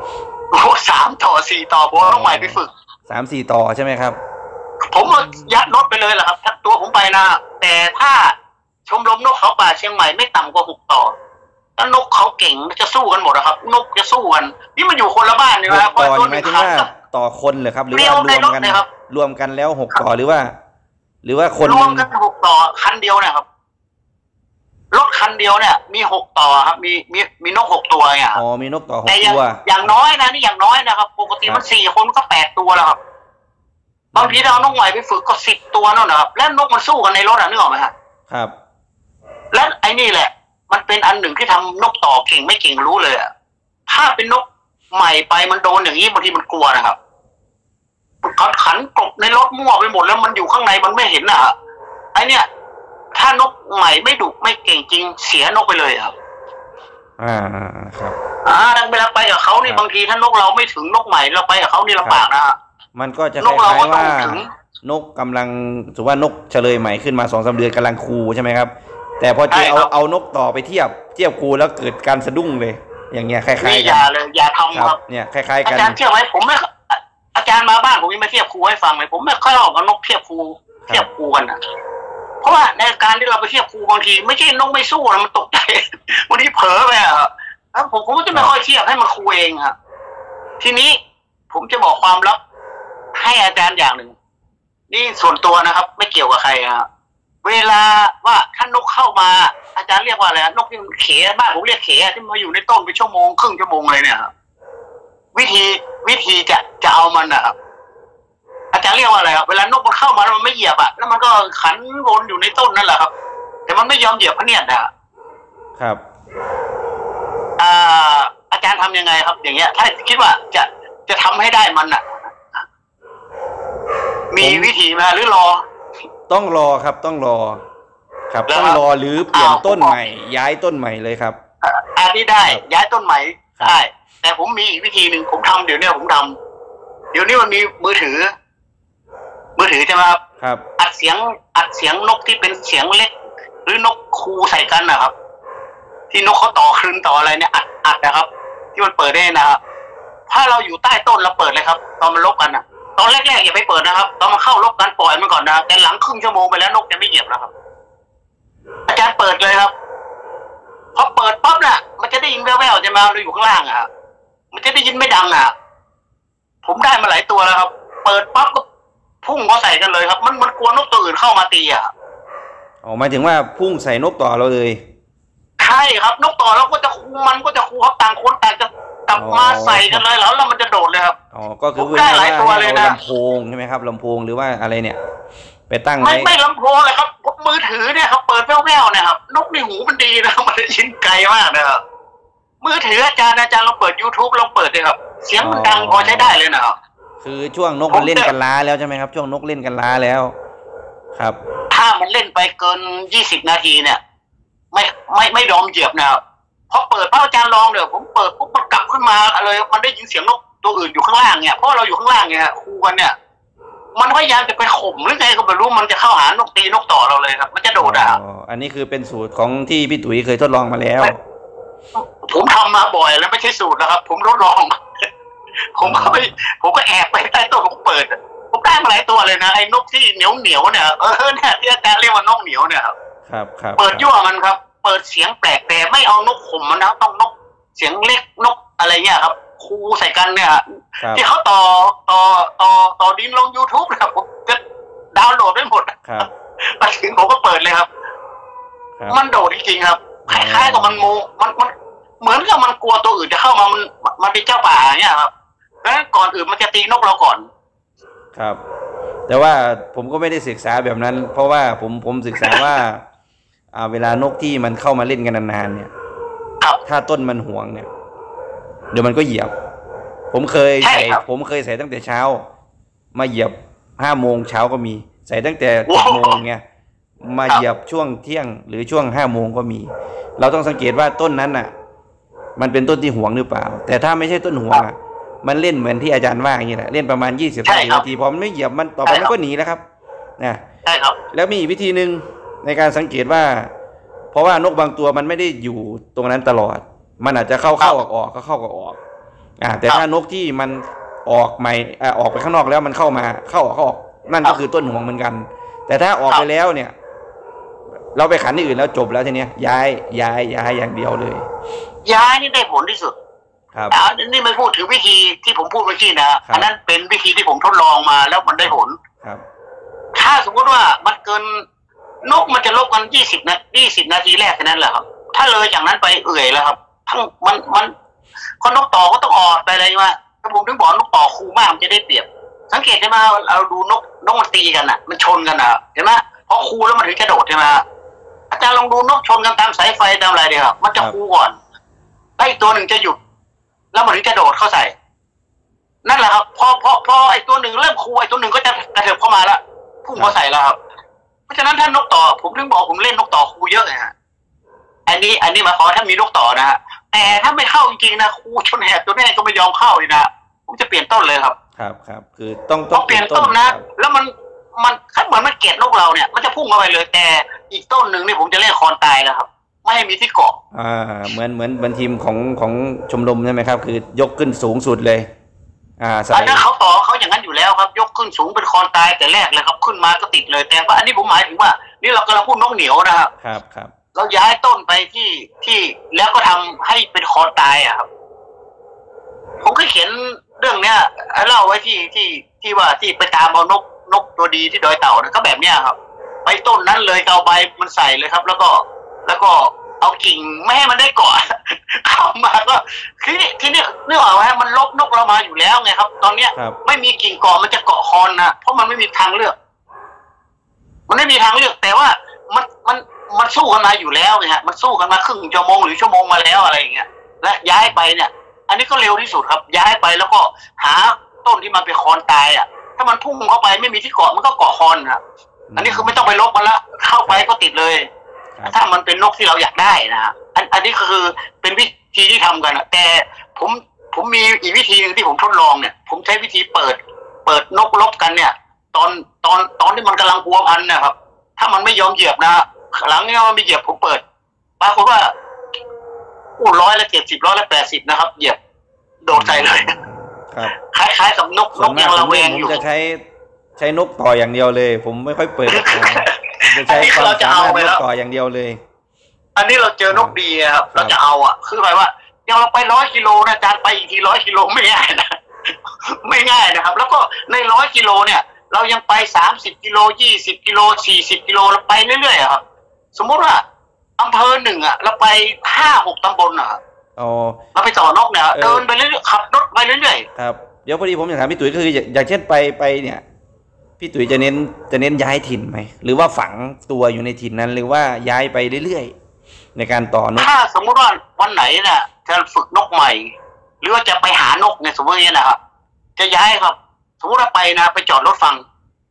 3 ต่อ 4 ต่อผมต้องใหม่ไปฝึก 3-4 ต่อใช่ไหมครับผมยัดรถไปเลยแหละครับทักตัวผมไปนะแต่ถ้าชมรมนกเขาป่าเชียงใหม่ไม่ต่ำกว่า6 ต่อถ้านกเขาเก่งจะสู้กันหมดนะครับนกจะสู้กันนี่มันอยู่คนละบ้านเลยนะต่อหมายถึงว่าต่อคนเหรอครับหรือว่ารวมกันแล้ว6 ต่อหรือว่าคนรวมกัน6 ต่อคันเดียวนะครับรถคันเดียวเนี่ยมี6 ต่อครับมีนก6 ตัวเนี่ยมีนกต่อ6 ตัวอย่างน้อยนะนี่อย่างน้อยนะครับปกติมัน4 คนก็8 ตัวแล้วครับบางทีเรานกใหม่ไปฝึกก็10 ตัวนั่นนะครับแล้วนกมันสู้กันในรถนึกออกไหมครับและไอ้นี่แหละมันเป็นอันหนึ่งที่ทำนกต่อเก่งไม่เก่งรู้เลยอะถ้าเป็นนกใหม่ไปมันโดนอย่างนี้บางทีมันกลัวนะครับขันกบในรถมั่วไปหมดแล้วมันอยู่ข้างในมันไม่เห็นนะไอเนี่ยถ้านกใหม่ไม่ดุไม่เก่งจริงเสียนกไปเลยครับครับดังเวลาไปกับเขานี่บางทีถ้านกเราไม่ถึงนกใหม่เราไปกับเขานี่ลำบากนะมันก็จะคล้ายๆว่านกกำลังสมมติว่านกเฉลยใหม่ขึ้นมา2-3 เดือนกำลังคูใช่ไหมครับแต่พอจะเอานกต่อไปเทียบคูแล้วเกิดการสะดุ้งเลยอย่างเงี้ยคล้ายๆกันอย่าทำครับเนี่ยคล้ายๆกันอาจารย์เชื่อไหมผมไม่อาจารย์มาบ้านผมยังมาเทียบคูให้ฟังเลยผมไม่ค่อยเอานกเทียบคูกันนะเพราะว่าในการที่เราไปเทียบคูบางทีไม่ใช่นกไม่สู้นะมันตกใจบางทีเผลอไปแล้วผมก็จะไม่ค่อยเทียบให้มันคูเองครับทีนี้ผมจะบอกความลับให้อาจารย์อย่างหนึ่งนี่ส่วนตัวนะครับไม่เกี่ยวกับใครครับเวลาว่าถ้านกเข้ามาอาจารย์เรียกว่าอะไรนกที่เขบ้านผมเรียกเขที่มาอยู่ในต้นไปชั่วโมงครึ่งชั่วโมงเลยเนี่ยครับวิธีจะเอามันนะครับอาจารย์เรียกว่าอะไรครับเวลานกมันเข้ามาแล้วมันไม่เหยียบแล้วมันก็ขันวนอยู่ในต้นนั่นแหละครับแต่มันไม่ยอมเหยียบพะเนียดครับอาจารย์ทำยังไงครับอย่างเงี้ยถ้าคิดว่าจะทำให้ได้มันมีวิธีไหมหรือรอต้องรอครับต้องรอครับต้องรอหรือเปลี่ยนต้นใหม่ย้ายต้นใหม่เลยครับอันนี้ได้ย้ายต้นใหม่ได้แต่ผมมีอีกวิธีหนึ่งผมทำเดี๋ยวนี้มันมีมือถือใช่ไหมครับอัดเสียงนกที่เป็นเสียงเล็กหรือนกคูใส่กันนะครับที่นกเขาต่อคลื่นต่ออะไรเนี่ยอัดนะครับที่มันเปิดได้นะครับถ้าเราอยู่ใต้ต้นเราเปิดเลยครับตอนมันลบกันตอนแรกๆอย่าไปเปิดนะครับตอนมันเข้าลบกันปล่อยมันก่อนนะแต่หลังครึ่งชั่วโมงไปแล้วนกจะไม่เหยียบนะครับอาจารย์เปิดเลยครับพอเปิดปั๊บน่ะมันจะได้ยินแว่วๆจะมาเราอยู่ข้างล่างมันจะได้ยินไม่ดังอ่ะผมได้มาหลายตัวแล้วครับเปิดปั๊บก็พุ่งเขาใส่กันเลยครับมันกลัวนกตัวอื่นเข้ามาตีอ่ะอ๋อหมายถึงว่าพุ่งใส่นกต่อเราเลยใช่ครับนกต่อเราก็จะคูมันก็จะคูครับต่างคนต่างจะกลับมาใส่กันเลยแล้วมันจะโดดเลยครับอ๋อก็คือได้หลายตัวเลยนะลำโพงใช่ไหมครับลำโพงหรือว่าอะไรเนี่ยไปตั้งไว้ไม่ลำโพงเลยครับมือถือเนี่ยครับเปิดแว่วๆเนี่ยครับนกในหูมันดีนะมันได้ยินไกลมากนะครับมือถืออาจารย์เราเปิด YouTube เราเปิดเลยครับเสียงมันดังพอใช้ได้เลยนะครับคือช่วงนกมันเล่นกันล้าแล้วใช่ไหมครับช่วงนกเล่นกันล้าแล้วครับถ้ามันเล่นไปเกิน20 นาทีเนี่ยไม่ยอมเหยียบนะครับพอเปิดพระอาจารย์ลองเดี๋ยวผมเปิดปุ๊บมันกลับขึ้นมาเลยมันได้ยินเสียงนกตัวอื่นอยู่ข้างล่างเนี่ยเพราะเราอยู่ข้างล่างเนี่ยครูกันเนี่ยมันพยายามจะไปข่มหรือไงก็ไม่รู้มันจะเข้าหานกตีนกต่อเราเลยครับมันจะโดดอ่ะอันนี้คือเป็นสูตรของที่พี่ตุ๋ยเคยทดลองมาแล้วผมทำมาบ่อยแล้วไม่ใช่สูตรนะครับผมทดลองผมก็แอบไปใต้โต๊ะผมเปิดผมได้มาหลายตัวเลยนะไอ้นกที่เหนียวเนี่ยเนี่ยที่อาจารย์เรียกว่านกเหนียวเนี่ยครับเปิดยั่วมันครับเปิดเสียงแปลกแต่ไม่เอานกข่มมันนะต้องนกเสียงเล็กนกอะไรเงี้ยครับคูใส่กันเนี่ยที่เขาต่อดินลง YouTube นะครับผมจะดาวน์โหลดได้หมดไปถึงผมก็เปิดเลยครับมันโดดจริงๆครับคล้ายๆกับมันเหมือนกับมันกลัวตัวอื่นจะเข้ามามันเป็นเจ้าป่าเนี่ยครับเพราะฉะนั้นก่อนอื่นมันจะตีนกเราก่อนครับแต่ว่าผมก็ไม่ได้ศึกษาแบบนั้นเพราะว่าผมศึกษาว่าเวลานกที่มันเข้ามาเล่นกันนานๆเนี่ยถ้าต้นมันห่วงเนี่ยเดี๋ยวมันก็เหยียบผมเคยใส่ตั้งแต่เช้ามาเหยียบ5 โมงเช้าก็มีใส่ตั้งแต่7 โมงเงี้ยมาเหยียบช่วงเที่ยงหรือช่วง5 โมงก็มีเราต้องสังเกตว่าต้นนั้นน่ะมันเป็นต้นที่ห่วงหรือเปล่าแต่ถ้าไม่ใช่ต้นห่วงอ่ะมันเล่นเหมือนที่อาจารย์ว่าอย่างนี้แหละเล่นประมาณ20 นาทีพอมันไม่เหยียบมันต่อไปมันก็หนีแล้วครับนะใช่ครับแล้วมีวิธีหนึ่งในการสังเกตว่าเพราะว่านกบางตัวมันไม่ได้อยู่ตรงนั้นตลอดมันอาจจะเข้าออกเข้าออกแต่ถ้านกที่มันออกใหม่ออกไปข้างนอกแล้วมันเข้ามาเข้าออกนั่นก็คือต้นห่วงเหมือนกันแต่ถ้าออกไปแล้วเนี่ยเราไปขันที่อื่นแล้วจบแล้วทีเนี้ยย้ายอย่างเดียวเลยย้ายนี่ได้ผลที่สุดครับนี่ไม่พูดถึงวิธีที่ผมพูดเมื่อกี้นะอันนั้นเป็นวิธีที่ผมทดลองมาแล้วมันได้ผลครับถ้าสมมติว่ามันเกินนกมันจะลบกัน20 นาทีแรกแค่นั้นแหละครับถ้าเลยจากนั้นไปเอื่อยแล้วครับทั้งมันคนนกต่อก็ต้องออกไปอะไรมาถ้าผมถึงบอกนกต่อคูมากมันจะได้เปรียบสังเกตได้ไหมเราดูนกมันตีกันอ่ะมันชนกันอ่ะเห็นไหมพอคูแล้วมันถึงจะโดดใช่ไหมอาจารย์ลองดูนกชนกันตามสายไฟตามอะไรดีครับมันจะคูก่อนแล้วอีกตัวหนึ่งจะหยุดแล้วมันถึงจะโดดเข้าใส่นั่นแหละครับพอไอ้ตัวหนึ่งเริ่มคูไอ้ตัวหนึ่งก็จะกระเถิบเข้ามาแล้วพุ่งเข้าใส่แล้วครับเพราะฉะนั้นถ้านกต่อผมถึงบอกผมเล่นนกต่อคูเยอะเลยฮะอันนี้มาขอถ้ามีนกต่อนะฮะแต่ถ้าไม่เข้าจริงๆนะคูชนแหบตัวแม่ก็ไม่ยอมเข้าเลยนะผมจะเปลี่ยนต้นเลยครับครับคือต้องเปลี่ยนต้นนะแล้วมันเหมือนมันเกลียดนกเราเนี่ยมันจะพุ่งเข้าไปเลยแต่อีกต้นหนึ่งนี่ผมจะเล่นคอนตายแล้วครับไม่ให้มีที่เกาะเหมือนทีมของชมรมใช่ไหมครับคือยกขึ้นสูงสุดเลยอันนั้นเขาต่อเขาอย่างนั้นอยู่แล้วครับยกขึ้นสูงเป็นคอนตายแต่แรกเลยครับขึ้นมาก็ติดเลยแต่ว่าอันนี้ผมหมายถึงว่านี่เรากำลังพูดนกเหนียวนะครับครับเราย้ายต้นไปที่แล้วก็ทำให้เป็นคอนตายอะครับผมก็เขียนเรื่องเนี้ยเล่าไว้ที่ว่าที่ไปตามเอานกตัวดีที่ดอยเต่านะก็แบบเนี้ยครับไปต้นนั้นเลยเอาใบมันใส่เลยครับแล้วก็เอากิ่งไม่ให้มันได้เกาะเข้ามาก็ที่นี่นึกออกไหมมันลบนกเรามาอยู่แล้วไงครับตอนเนี้ยไม่มีกิ่งเกาะมันจะเกาะคอนนะเพราะมันไม่มีทางเลือกมันไม่มีทางเลือกแต่ว่ามันสู้กันมาอยู่แล้วไงฮะมันสู้กันมาครึ่งชั่วโมงหรือชั่วโมงมาแล้วอะไรอย่างเงี้ยและย้ายไปเนี่ยอันนี้ก็เร็วที่สุดครับย้ายไปแล้วก็หาต้นที่มันเป็นคอนตายอ่ะถ้ามันพุ่งเข้าไปไม่มีที่เกาะมันก็เกาะคอนครับอันนี้คือไม่ต้องไปลบมันละเข้าไปก็ติดเลยถ้ามันเป็นนกที่เราอยากได้นะฮะอันนี้ก็คือเป็นวิธีที่ทำกันนะแต่ผมมีอีกวิธีนึงที่ผมทดลองเนี่ยผมใช้วิธีเปิดนกลบกันเนี่ยตอนที่มันกำลังพัวพันนะครับถ้ามันไม่ยอมเหยียบนะหลังเนี่ยมันไม่เหยียบผมเปิดปรากฏว่า170 180นะครับเหยียบโดดใส่เลยครับคล้ายๆกับนกยังระแวงอยู่ผมจะใช้นกต่ออย่างเดียวเลยผมไม่ค่อยเปิดจะใช้ความสามารถนกต่ออย่างเดียวเลยอันนี้เราเจอนกดีครับเราจะเอาคือหมายว่าอย่างเราไป100 กิโลนะอาจารย์ไปอีกที100 กิโลไม่ง่ายนะไม่ง่ายนะครับ แล้วก็ใน100 กิโลเนี่ยเรายังไป30 กิโล20 กิโล40 กิโลเราไปเรื่อยๆครับสมมติว่าอำเภอหนึ่งเราไป5-6 ตำบลอ๋อเราไปต่อนกเนี่ยเดินไปเรื่อยๆขับรถไปเรื่อยๆครับเดี๋ยวพอดีผมอยากถามพี่ตุ๋ยก็คืออย่างเช่นไปเนี่ยพี่ตุ๋ยจะเน้นย้ายถิ่นไหมหรือว่าฝังตัวอยู่ในถิ่นนั้นหรือว่าย้ายไปเรื่อยๆในการต่อนกถ้าสมมติว่าวันไหนเนี่ยจะฝึกนกใหม่หรือว่าจะไปหานกเนี่ยสมมติอย่างนี้นะครับจะย้ายครับสมมติว่าไปนะไปจอดรถฟัง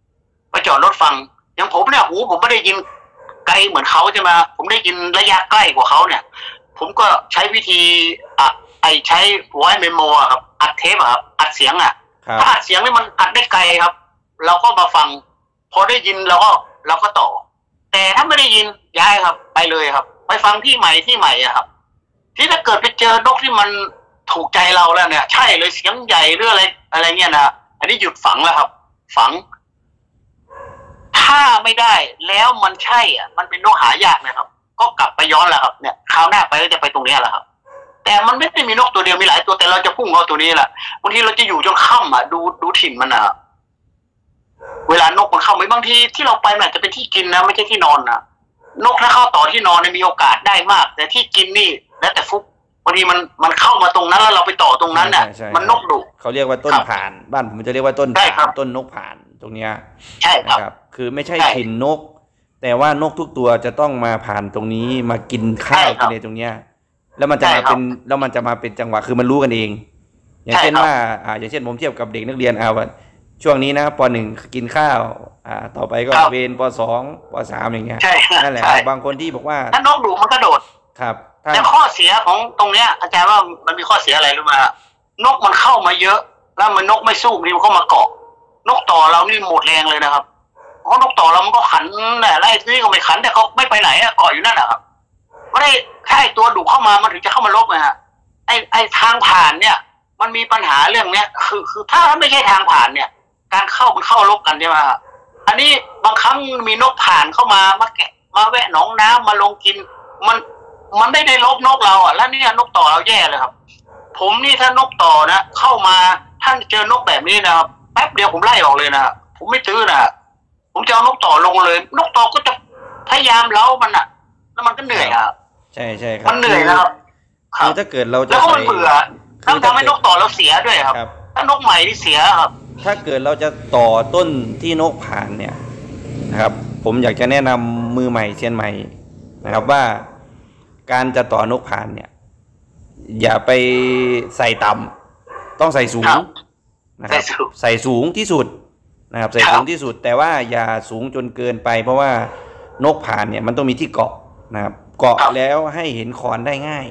อย่างผมเนี่ยผมไม่ได้ยินไกลเหมือนเขาใช่ไหมผมได้ยินระยะใกล้กว่าเขาเนี่ยผมก็ใช้วิธีใช้voice memoครับอัดเทปครับอัดเสียงถ้าอัดเสียงนี่มันอัดได้ไกลครับเราก็มาฟังพอได้ยินเราก็ต่อแต่ถ้าไม่ได้ยินย้ายครับไปเลยครับไปฟังที่ใหม่ครับที่ถ้าเกิดไปเจอนกที่มันถูกใจเราแล้วเนี่ยใช่เลยเสียงใหญ่หรืออะไรเงี้ยนะอันนี้หยุดฝังแล้วครับฝังถ้าไม่ได้แล้วมันใช่มันเป็นนกหายากนะครับก็กลับไปย้อนแล้วครับเนี่ยคราวหน้าไปก็จะไปตรงนี้แหละครับแต่มันไม่ได้มีนกตัวเดียวมีหลายตัวแต่เราจะพุ่งเอาตัวนี้แหละบางทีเราจะอยู่จนค่ำดูถิ่นมันเวลานกมันเข้าไปบางทีที่เราไปมันอาจจะเป็นที่กินนะไม่ใช่ที่นอนนะนกถ้าเข้าต่อที่นอนมีโอกาสได้มากแต่ที่กินนี่แล้วแต่ฟุกบางทีมันเข้ามาตรงนั้นแล้วเราไปต่อตรงนั้นเนี่ยมันนกดุเขาเรียกว่าต้นผ่านบ้านผมจะเรียกว่าต้นผ่านต้นนกผ่านตรงเนี้ยใช่ครับคือไม่ใช่ถิ่นนกแต่ว่านกทุกตัวจะต้องมาผ่านตรงนี้มากินข้าวกินในตรงเนี้ยแล้วมันจะมาเป็นจังหวะคือมันรู้กันเองอย่างเช่นว่าอย่างเช่นผมเทียบกับเด็กนักเรียนว่าช่วงนี้นะป.1 กินข้าวต่อไปก็เวรป.2 ป.3 อย่างเงี้ยนั่นแหละบางคนที่บอกว่าถ้านกดุมันก็โดดครับแต่ข้อเสียของตรงเนี้ยอาจารย์ว่ามันมีข้อเสียอะไรรู้ไหมนกมันเข้ามาเยอะแล้วมันนกไม่สู้มันเข้ามาเกาะนกต่อเรานี่หมดแรงเลยนะครับเพราะนกต่อเรามันก็ขันแหละไล่ที่ก็ไม่ขันแต่เขาไม่ไปไหนเกาะอยู่นั่นแหละครับไม่ได้แค่ตัวดุเข้ามามันถึงจะเข้ามาลบไงฮะไอ้ทางผ่านเนี่ยมันมีปัญหาเรื่องเนี้ยคือถ้าไม่ใช่ทางผ่านเนี่ยการมันเข้าลบกันใช่ไหมครับอันนี้บางครั้งมีนกผ่านเข้ามาแกะมาแวะหนองน้ำมาลงกินมันไม่ได้ลบนกเราแล้วเนี่ยนกต่อเราแย่เลยครับผมนี่ถ้านกต่อนะเข้ามาท่านเจอนกแบบนี้นะครับแป๊บเดียวผมไล่ออกเลยนะผมไม่ตื้อนะผมจะเอานกต่อลงเลยนกต่อก็จะพยายามเล้ามันแล้วมันก็เหนื่อยใช่ครับมันเหนื่อยนะครับคือถ้าเกิดเราจะแล้วก็มันเบื่อทำให้นกต่อเราเสียด้วยครับถ้านกใหม่ที่เสียครับถ้าเกิดเราจะต่อต้นที่นกผ่านเนี่ยนะครับผมอยากจะแนะนำมือใหม่เซียนใหม่นะครับว่าการจะต่อนกผ่านเนี่ยอย่าไปใส่ต่ำต้องใส่สูงนะครับใส่สูงที่สุดนะครับใส่สูงที่สุดแต่ว่าอย่าสูงจนเกินไปเพราะว่านกผ่านเนี่ยมันต้องมีที่เกาะนะครับเกาะแล้วให้เห็นขอนได้ง่าย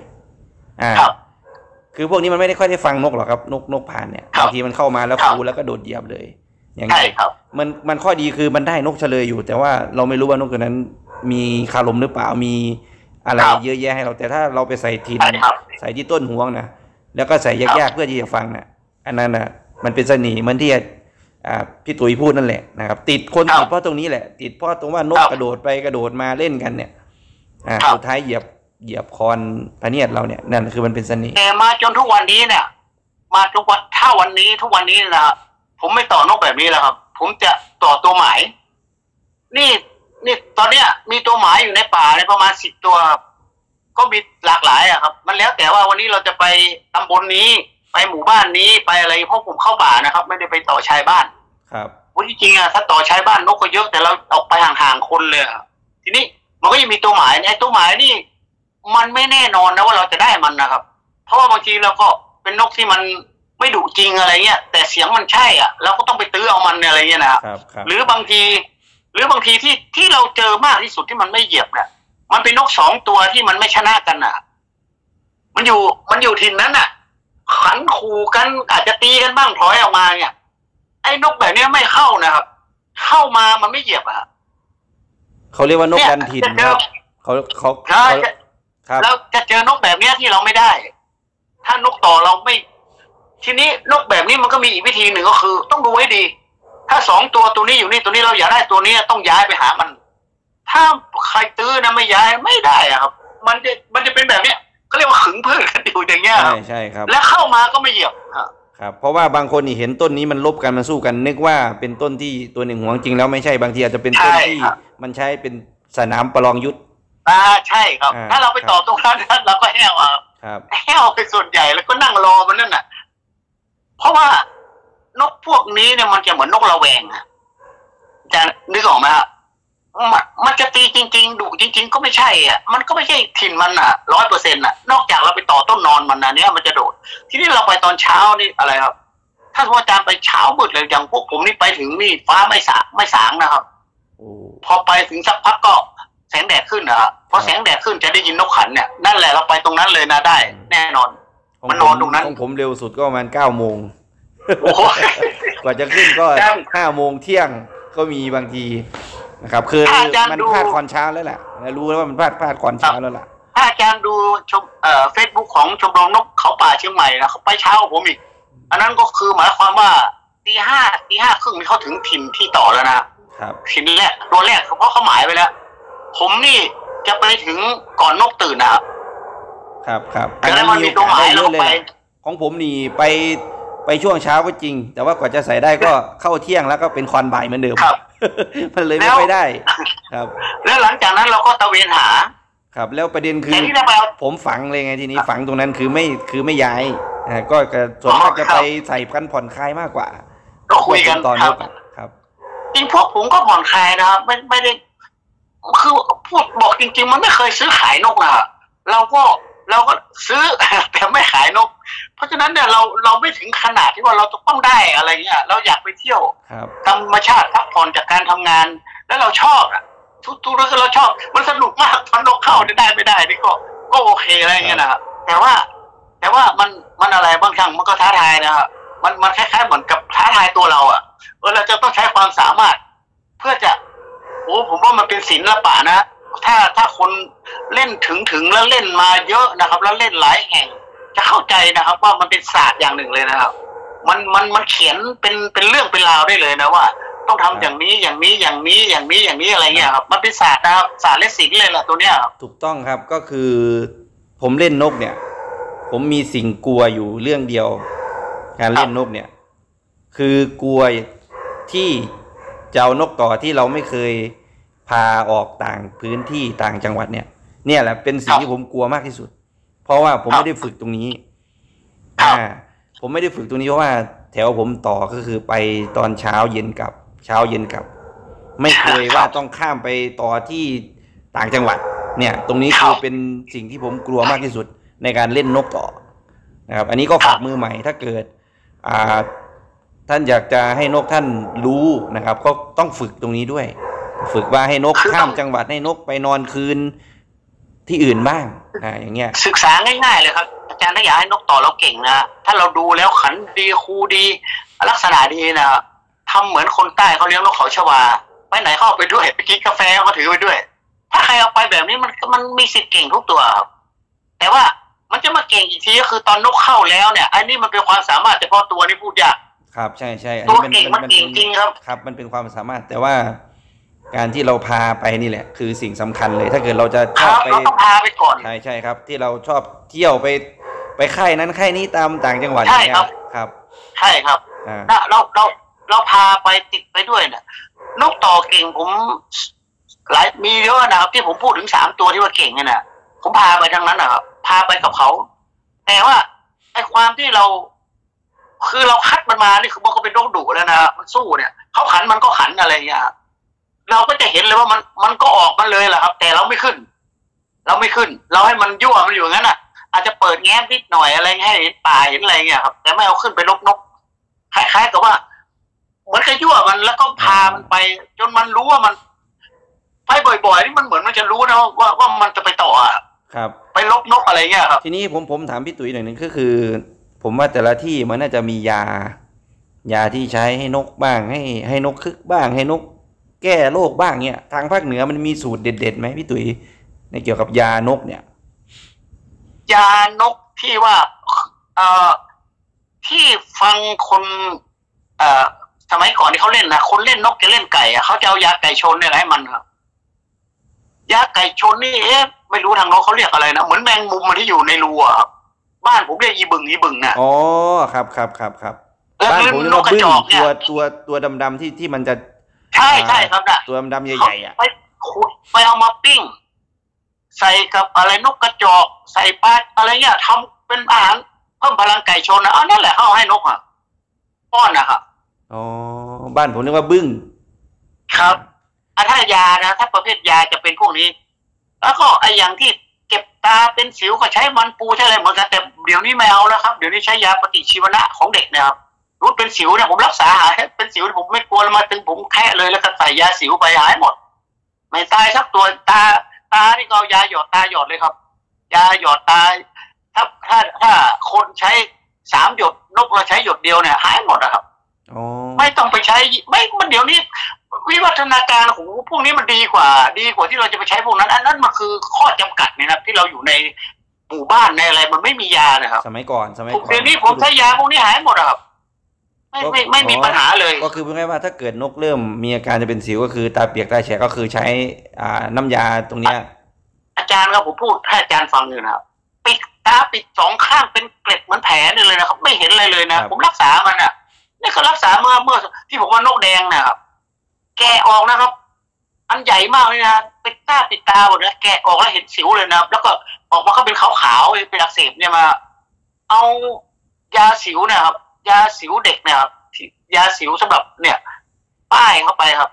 คือพวกนี้มันไม่ได้ค่อยได้ฟังนกหรอกครับนกผ่านเนี่ยบางทีมันเข้ามาแล้วคูแล้วก็โดดเหยียบเลยอย่างนี้มันข้อดีคือมันได้นกเฉลยอยู่แต่ว่าเราไม่รู้ว่านกตัวนั้นมีคารมหรือเปล่ามีอะไรเยอะแยะให้เราแต่ถ้าเราไปใส่ถิ่นใส่ที่ต้นห่วงนะแล้วก็ใส่ยากๆเพื่อที่จะฟังนะอันนั้นนะมันเป็นเสน่ห์เหมือนที่พี่ตุ๋ยพูดนั่นแหละนะครับติดเพราะตรงนี้แหละติดเพราะตรงว่านกกระโดดไปกระโดดมาเล่นกันเนี่ยสุดท้ายเหยียบคอนพะเนียดเราเนี่ยนั่นคือมันเป็นเสน่ห์แต่มาจนทุกวันนี้เนี่ยมาทุกวันถ้าวันนี้ทุกวันนี้นะครับผมไม่ต่อนกแบบนี้แล้วครับผมจะต่อตัวหมายนี่ตอนเนี้ยมีตัวหมายอยู่ในป่าในประมาณ10 ตัวก็มีหลากหลายครับมันแล้วแต่ว่าวันนี้เราจะไปตำบลนี้ไปหมู่บ้านนี้ไปอะไรเพราะผมเข้าป่านะครับไม่ได้ไปต่อชายบ้านครับวันที่จริงถ้าต่อชายบ้านนกก็เยอะแต่เราออกไปห่างๆคนเลยทีนี้มันก็ยังมีตัวหมายไอ้ตัวหมายนี่มันไม่แน่นอนนะว่าเราจะได้มันนะครับเพราะว่าบางทีเราก็เป็นนกที่มันไม่ดุจริงอะไรเงี้ยแต่เสียงมันใช่เราก็ต้องไปตื้อเอามันอะไรเงี้ยนะครับหรือบางทีที่เราเจอมากที่สุดที่มันไม่เหยียบเนี่ยมันเป็นนก2 ตัวที่มันไม่ชนะกันมันอยู่ถิ่นนั้นขันขู่กันอาจจะตีกันบ้างถอยออกมาเนี่ยไอ้นกแบบนี้ไม่เข้านะครับเข้ามามันไม่เหยียบเขาเรียกว่านกกันถิ่นครับเขาแล้วจะเจอนกแบบนี้ที่เราไม่ได้ถ้านกต่อเราไม่ทีนี้นกแบบนี้มันก็มีอีกวิธีหนึ่งก็คือต้องดูให้ดีถ้า2 ตัวนี้อยู่นี่ตัวนี้เราอยากได้ตัวนี้ต้องย้ายไปหามันถ้าใครตื้อนะไม่ย้ายไม่ได้ครับมันจะเป็นแบบเนี้ยเขาเรียกว่าขึงพืชกันอยู่อย่างเงี้ยใช่ครับแล้วเข้ามาก็ไม่เหยียบครับเพราะว่าบางคนนี่เห็นต้นนี้มันลบกันมันสู้กันนึกว่าเป็นต้นที่ตัวหนึ่งหวงจริงแล้วไม่ใช่บางทีอาจจะเป็นต้นที่มันใช้เป็นสนามประลองยุทธใช่ครับถ้าเราไปต่อตรงนั้นเราก็แห้วแห้วไปส่วนใหญ่แล้วก็นั่งรอมันนั่นน่ะเพราะว่านกพวกนี้เนี่ยมันจะเหมือนนกระแวงจะนึกออกไหมฮะมันจะตีจริงๆดุจริงๆก็ไม่ใช่มันก็ไม่ใช่ถิ่นมัน100%นอกจากเราไปต่อต้นนอนมันเนี้ยมันจะโดดที่นี่เราไปตอนเช้านี่อะไรครับถ้าสมมติอาจารย์ไปเช้ามืดเลยอย่างพวกผมนี่ไปถึงนี่ฟ้าไม่สางนะครับพอไปถึงสักพักก็แสงแดดขึ้นพอแสงแดดขึ้นจะได้ยินนกขันเนี่ยนั่นแหละเราไปตรงนั้นเลยนะได้แน่นอนมันนอนตรงนั้นของผมเร็วสุดก็ประมาณ9 โมงกว่าจะขึ้นก็5 โมงเที่ยงก็มีบางทีนะครับคือมันพลาดก่อนเช้าแล้วแหละรู้แล้วว่ามันพลาดก่อนเช้าแล้วล่ะถ้าอาจารย์ดูชมFacebook ของชมรมนกเขาป่าเชียงใหม่นะเขาไปเช้าผมอีกอันนั้นก็คือหมายความว่าตีห้าครึ่งเขาถึงถิ่นที่ต่อแล้วนะครับถิ่นแรกตัวแรกเพราะเขาหมายไปแล้วผมนี่จะไปถึงก่อนนกตื่นครับแล้วมันมีตัวหมายแล้วไปของผมนี่ไปช่วงเช้าก็จริงแต่ว่ากว่าจะใส่ได้ก็เข้าเที่ยงแล้วก็เป็นควันบ่ายเหมือนเดิมมันเลยไม่ได้ครับแล้วหลังจากนั้นเราก็ตะเวนหาครับแล้วประเด็นคือผมฝังเลยไงทีนี้ฝังตรงนั้นคือไม่ย้ายก็ส่วนมากจะไปใส่กันผ่อนคลายมากกว่าก็คุยกันตอนนี้ครับจริงพวกผมก็ผ่อนคลายนะครับไม่ได้คือพูดบอกจริงๆมันไม่เคยซื้อขายนกเราก็ซื้อแต่ไม่ขายนกเพราะฉะนั้นเนี่ยเราไม่ถึงขนาดที่ว่าเราต้องได้อะไรเงี้ยเราอยากไปเที่ยวธรรมชาติพักผ่อนจากการทำงานแล้วเราชอบทุกเรื่องเราชอบมันสนุกมากตอนนกเข้าได้ไม่ได้นี่ก็โอเคอะไรเงี้ยนะครับแต่ว่ามันอะไรบางครั้งมันก็ท้าทายนะครับมันคล้ายๆเหมือนกับท้าทายตัวเราเราจะต้องใช้ความสามารถเพื่อจะผมว่ามันเป็นศิลปะนะถ้าคนเล่นถึงแล้วเล่นมาเยอะนะครับแล้วเล่นหลายแห่งจะเข้าใจนะครับว่ามันเป็นศาสตร์อย่างหนึ่งเลยนะครับมันเขียนเป็นเรื่องเป็นราวได้เลยนะว่าต้องทำอย่างนี้อย่างนี้อย่างนี้อย่างนี้อย่างนี้อะไรเงี้ยครับมันเป็นศาสตร์นะครับศาสตร์และศิลป์เลยแหละตัวเนี้ยถูกต้องครับก็คือผมเล่นนกเนี่ยผมมีสิ่งกลัวอยู่เรื่องเดียวการเล่นนกเนี่ยคือกลัวที่จะเอานกต่อที่เราไม่เคยพาออกต่างพื้นที่ต่างจังหวัดเนี่ยแหละเป็นสิ่งที่ผมกลัวมากที่สุดเพราะว่าผมไม่ได้ฝึกตรงนี้ผมไม่ได้ฝึกตรงนี้เพราะว่าแถวผมต่อก็คือไปตอนเช้าเย็นกลับไม่เคยว่าต้องข้ามไปต่อที่ต่างจังหวัดเนี่ยตรงนี้คือเป็นสิ่งที่ผมกลัวมากที่สุดในการเล่นนกต่อนะครับอันนี้ก็ฝากมือใหม่ถ้าเกิดท่านอยากจะให้นกท่านรู้นะครับก็ต้องฝึกตรงนี้ด้วยฝึกว่าให้นกข้ามจังหวัดให้นกไปนอนคืนที่อื่นบ้างอย่างเงี้ยศึกษาง่ายๆเลยครับอาจารย์ถ้าอยากให้นกต่อเราเก่งนะถ้าเราดูแล้วขันดีครูดีลักษณะดีนะทำเหมือนคนใต้เขาเลี้ยงนกเขาชวาไปไหนเข้าไปด้วยไปกินกาแฟก็ถือไปด้วยถ้าใครเอาไปแบบนี้มันมีสิทธิ์เก่งทุกตัวครับแต่ว่ามันจะมาเก่งอีกทีก็คือตอนนกเข้าแล้วเนี่ยอันนี้มันเป็นความสามารถเฉพาะตัวนี่พูดยากครับใช่ตัวเก่งมันเก่งจริงครับมันเป็นความสามารถแต่ว่าการที่เราพาไปนี่แหละคือสิ่งสำคัญเลยถ้าเกิดเราจะชอบไปเราต้องพาไปก่อนใช่ครับที่เราชอบเที่ยวไปค่ายนั้นค่ายนี้ตามต่างจังหวัดใช่ครับใช่ครับเราพาไปติดไปด้วยเนี่ยนกต่อเก่งผมมีเยอะนะครับที่ผมพูดถึง3 ตัวที่ว่าเก่งเนี่ยนะผมพาไปทั้งนั้นนะครับพาไปกับเขาแต่ว่าไอ้ความที่เราคือเราคัดมันมานี่คือมันก็เป็นนกดุแล้วนะมันสู้เนี่ยเขาขันมันก็ขันอะไรเงี้ยเราก็จะเห็นเลยว่ามันก็ออกมาเลยแหละครับแต่เราไม่ขึ้นเราให้มันยั่วมันอยู่งั้นอาจจะเปิดแง้มนิดหน่อยอะไรให้เห็นป่าเห็นอะไรเงี้ยครับแต่ไม่เอาขึ้นไปนกคล้ายๆกับว่าเหมือนกับยั่วมันแล้วก็พามันไปจนมันรู้ว่ามันไปบ่อยๆนี่มันเหมือนมันจะรู้นะว่ามันจะไปต่อครับไปนกอะไรเงี้ยครับทีนี้ผมถามพี่ตุ๋ยหน่อยนึงก็คือผมว่าแต่ละที่มันน่าจะมียาที่ใช้ให้นกบ้างให้นกคึกบ้างให้นกแก้โรคบ้างเนี่ยทางภาคเหนือมันมีสูตรเด็ดๆไหมพี่ตุ๋ยในเกี่ยวกับยานกเนี่ยยานกที่ว่าที่ฟังคนสมัยก่อนที่เขาเล่นนะคนเล่นนกจะเล่นไก่เขาจะเอายาไก่ชนเนี่ยให้มันครับยาไก่ชนนี่ไม่รู้ทางโน้นเขาเรียกอะไรนะเหมือนแมงมุมมันที่อยู่ในรูอะครับบ้านผมเรียกอีบึงนะอ๋อครับแล้วบ้านผมเรียกนกว่าบึ้งกระจอกเนี่ยตัวดำๆที่มันจะใช่ครับนะตัวดำๆใหญ่ๆอ่ะไปขุดไปเอามาปิ้งใส่กับอะไรนกกระจอกใส่ปลาอะไรเงี้ยทำเป็นอาหารเพิ่มพลังไก่ชนนะนั่นแหละเขาให้นกอ่ะป้อนนะครับอ๋อบ้านผมเรียกว่าบึ้งครับถ้ายานะถ้าประเภทยาจะเป็นพวกนี้แล้วก็ไออย่างที่เก็บตาเป็นสิวก็ใช้มันปูใช้อะไรเหมือนกันแต่เดี๋ยวนี้ไม่เอาแล้วครับเดี๋ยวนี้ใช้ยาปฏิชีวนะของเด็กนะครับรู้เป็นสิวเนี่ยผมรักษาหายเป็นสิวผมไม่กลัวแล้วมาถึงผมแค่เลยแล้วก็ใส่ยาสิวไปหายหมดไม่ตายสักตัวตานี่ก็เอายาหยอดตาหยอดเลยครับยาหยอดตาถ้าคนใช้3 หยดนกเราใช้หยดเดียวเนี่ยหายหมดอะครับไม่ต้องไปใช้ไม่มันเดี๋ยวนี้วิวัฒนาการโอ้โหพวกนี้มันดีกว่าที่เราจะไปใช้พวกนั้นอันนั้นมันคือข้อจำกัดนี่นะที่เราอยู่ในหมู่บ้านในอะไรมันไม่มียานะครับสมัยก่อนเดี๋ยวนี้ผมใช้ยาพวกนี้หายหมดอะครับไม่มีปัญหาเลยก็คือพูดง่ายว่าถ้าเกิดนกเริ่มมีอาการจะเป็นสิวก็คือตาเปียกตาแฉะก็คือใช้น้ำยาตรงเนี้ยอาจารย์ครับผมพูดให้อาจารย์ฟังอยู่นะครับปิดตาปิด2 ข้างเป็นเกล็ดเหมือนแผลนี่เลยนะครับไม่เห็นอะไรเลยนะผมรักษามันอ่ะนี่ก็รักษาเมื่อที่ผมว่านกแดงนะครับแกะออกนะครับอันใหญ่มากเลยนะปิดตาหมดนะแกะออกแล้วเห็นสิวเลยนะครับแล้วก็ออกมาก็เป็นขาวๆเป็นอักเสบเนี่ยมาเอายาสิวนะครับยาสิวเด็กนะครับยาสิวสำหรับเนี่ยป้ายเข้าไปครับ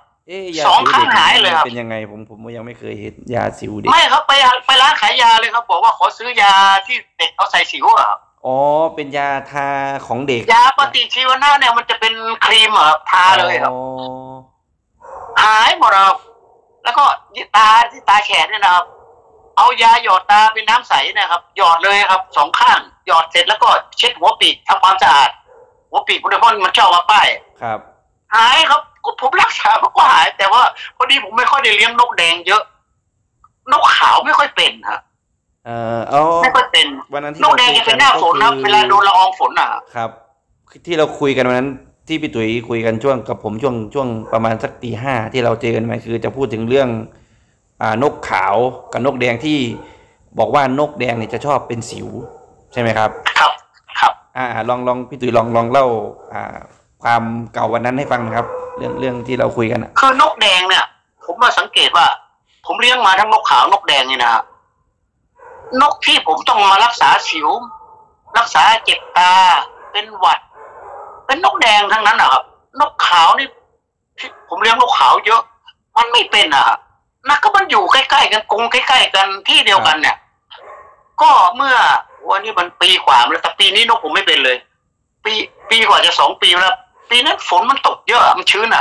2 ข้างหายเลยครับเป็นยังไงผมยังไม่เคยเห็นยาสิวเด็กไม่ครับไปร้านขายยาเลยครับบอกว่าขอซื้อยาที่เด็กเขาใส่สิวอ่ะอ๋อเป็นยาทาของเด็กยาปฏิชีวนะเนี่ยมันจะเป็นครีมครับทาเลยครับหายหมดครับแล้วก็ที่ตาแขนเนี่ยนะครับเอายาหยอดตาเป็นน้ำใสนะครับหยอดเลยครับ2 ข้างหยอดเสร็จแล้วก็เช็ดหัวปีกทำความสะอาดหัวปีกคุณพ่อมันชอบมาป้ายครับหายครับก็ผมรักษาก็หายแต่ว่าพอดีผมไม่ค่อยได้เลี้ยงนกแดงเยอะนกขาวไม่ค่อยเป็นครับไม่ค่อยเป็นวันนั้นที่นกแดงจะเป็นหน้าฝนนะเวลาโดนละอองฝนอ่ะครับที่เราคุยกันวันนั้นที่พี่ตุ๋ยคุยกันช่วงกับผมช่วงประมาณสักตี 5ที่เราเจอกันมาคือจะพูดถึงเรื่องนกขาวกับนกแดงที่บอกว่านกแดงเนี่ยจะชอบเป็นสิวใช่ไหมครับครับลองพี่ตุ๋ยลองเล่าความเก่าวันนั้นให้ฟังนะครับเรื่องที่เราคุยกันคือนกแดงเนี่ยผมมาสังเกตว่าผมเลี้ยงมาทั้งนกขาวนกแดงนี่นะนกที่ผมต้องมารักษาสิวรักษาเจ็บตาเป็นหวัดเป็นนกแดงทั้งนั้นนะครับนกขาวนี่ผมเลี้ยงนกขาวเยอะมันไม่เป็นนักก็มันอยู่ใกล้ๆกันกรงใกล้ๆกันที่เดียวกันเนี่ยก็เมื่อวันนี้มันปีกว่าแล้วแต่ปีนี้นกผมไม่เป็นเลยปีกว่าจะ2 ปีแล้วปีนั้นฝนมันตกเยอะมันชื้น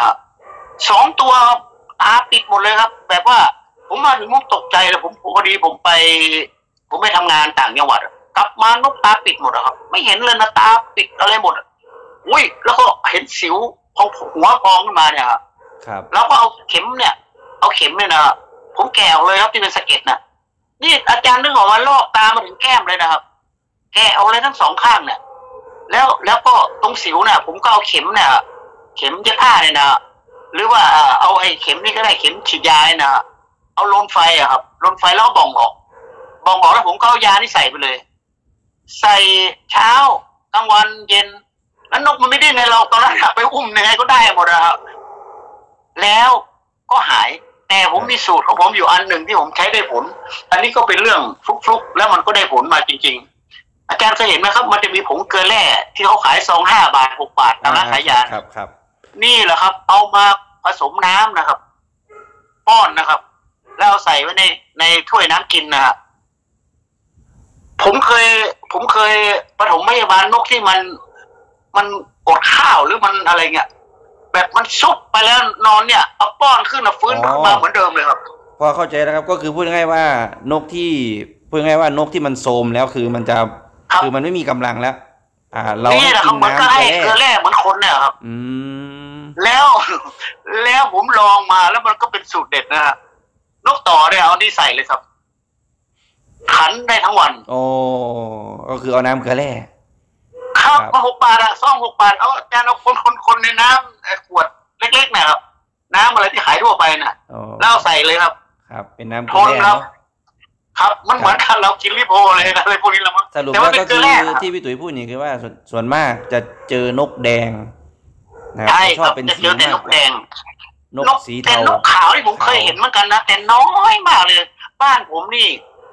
2 ตัวตาปิดหมดเลยครับแบบว่าผมมาถึงมุกตกใจเลยผมพอดีผมไปทำงานต่างจังหวัดกลับมานกตาปิดหมดครับไม่เห็นเลยนะตาปิดอะไรหมดอุ้ยแล้วก็เห็นสิวพองหัวพองขึ้นมาเนี่ยครับแล้วก็เอาเข็มเนี่ยนะผมแกะออกเลยครับที่เป็นสะเก็ดน่ะนี่อาจารย์นึกออกมาลอกตามาถึงแก้มเลยนะครับแกะออกเลยทั้ง2 ข้างเนี่ยแล้วก็ตรงสิวเนี่ยผมก็เอาเข็มเนี่ยเข็มเย็บผ้าเนี่ยนะหรือว่าเอาไอ้เข็มนี่ก็ได้เข็มฉีดยาเนี่ยนะเอาลนไฟครับลนไฟแล้วบ่องออกแล้วผมก็เอายานี่ใส่ไปเลยใส่เช้ากลางวันเย็นแล้วนกมันไม่ดิ้นเลยเราตอนนั้นไปอุ้มยังไงก็ได้หมดนะครับแล้วก็หายแต่ผมมีสูตรของผมอยู่อันหนึ่งที่ผมใช้ได้ผลอันนี้ก็เป็นเรื่องฟลุกๆแล้วมันก็ได้ผลมาจริงๆอาจารย์เคยเห็นไหมครับมันจะมีผงเกลือแร่ที่เขาขายซอง5 บาท6 บาทตามร้านขายยาครับนี่แหละครับเอามาผสมน้ำนะครับป้อนนะครับแล้วเอาใส่ไว้ในถ้วยน้ำกินนะครับผมเคยปฐมพยาบาลนกที่มันอดข้าวหรือมันอะไรเงี้ยแบบมันซุบไปแล้วนอนเนี่ยเอาป้อนขึ้นฟื้นมาเหมือนเดิมเลยครับพอเข้าใจแล้วครับก็คือพูดง่ายๆว่านกที่มันโทรมแล้วคือมันจะคือมันไม่มีกำลังแล้วเรานี่แหละครับมันก็ให้เกลือแร่เหมือนคนเนี่ยครับแล้วผมลองมาแล้วมันก็เป็นสูตรเด็ดนะฮะนกต่อเนี่ยเอานี่ใส่เลยครับขันได้ทั้งวันก็คือเอาน้ำเกลือแร่ครับก็6 บาทซอง6 บาทเอาอาจารย์เอาคนในน้ำขวดเล็กๆนะครับน้ำอะไรที่ขายทั่วไปน่ะแล้วใส่เลยครับครับเป็นน้ำเกลือแร่ครับมันเหมือนกันเรากินลิโพเลยอะไรพวกนี้ละมั้งสรุปแต่แล้ว่าเป็นเกลือวก็คือแร่ครับที่พี่ตุ๋ยพูดนี่คือว่าส่วนมากจะเจอนกแดงนะครับใช่จะชอบเป็นครับจะเจสีอแต่นกมากกว่าแดงนกสีแต่เทานกขาวที่ผมเคยเห็นเหมือนกันนะแต่น้อยมากเลยบ้านผมนี่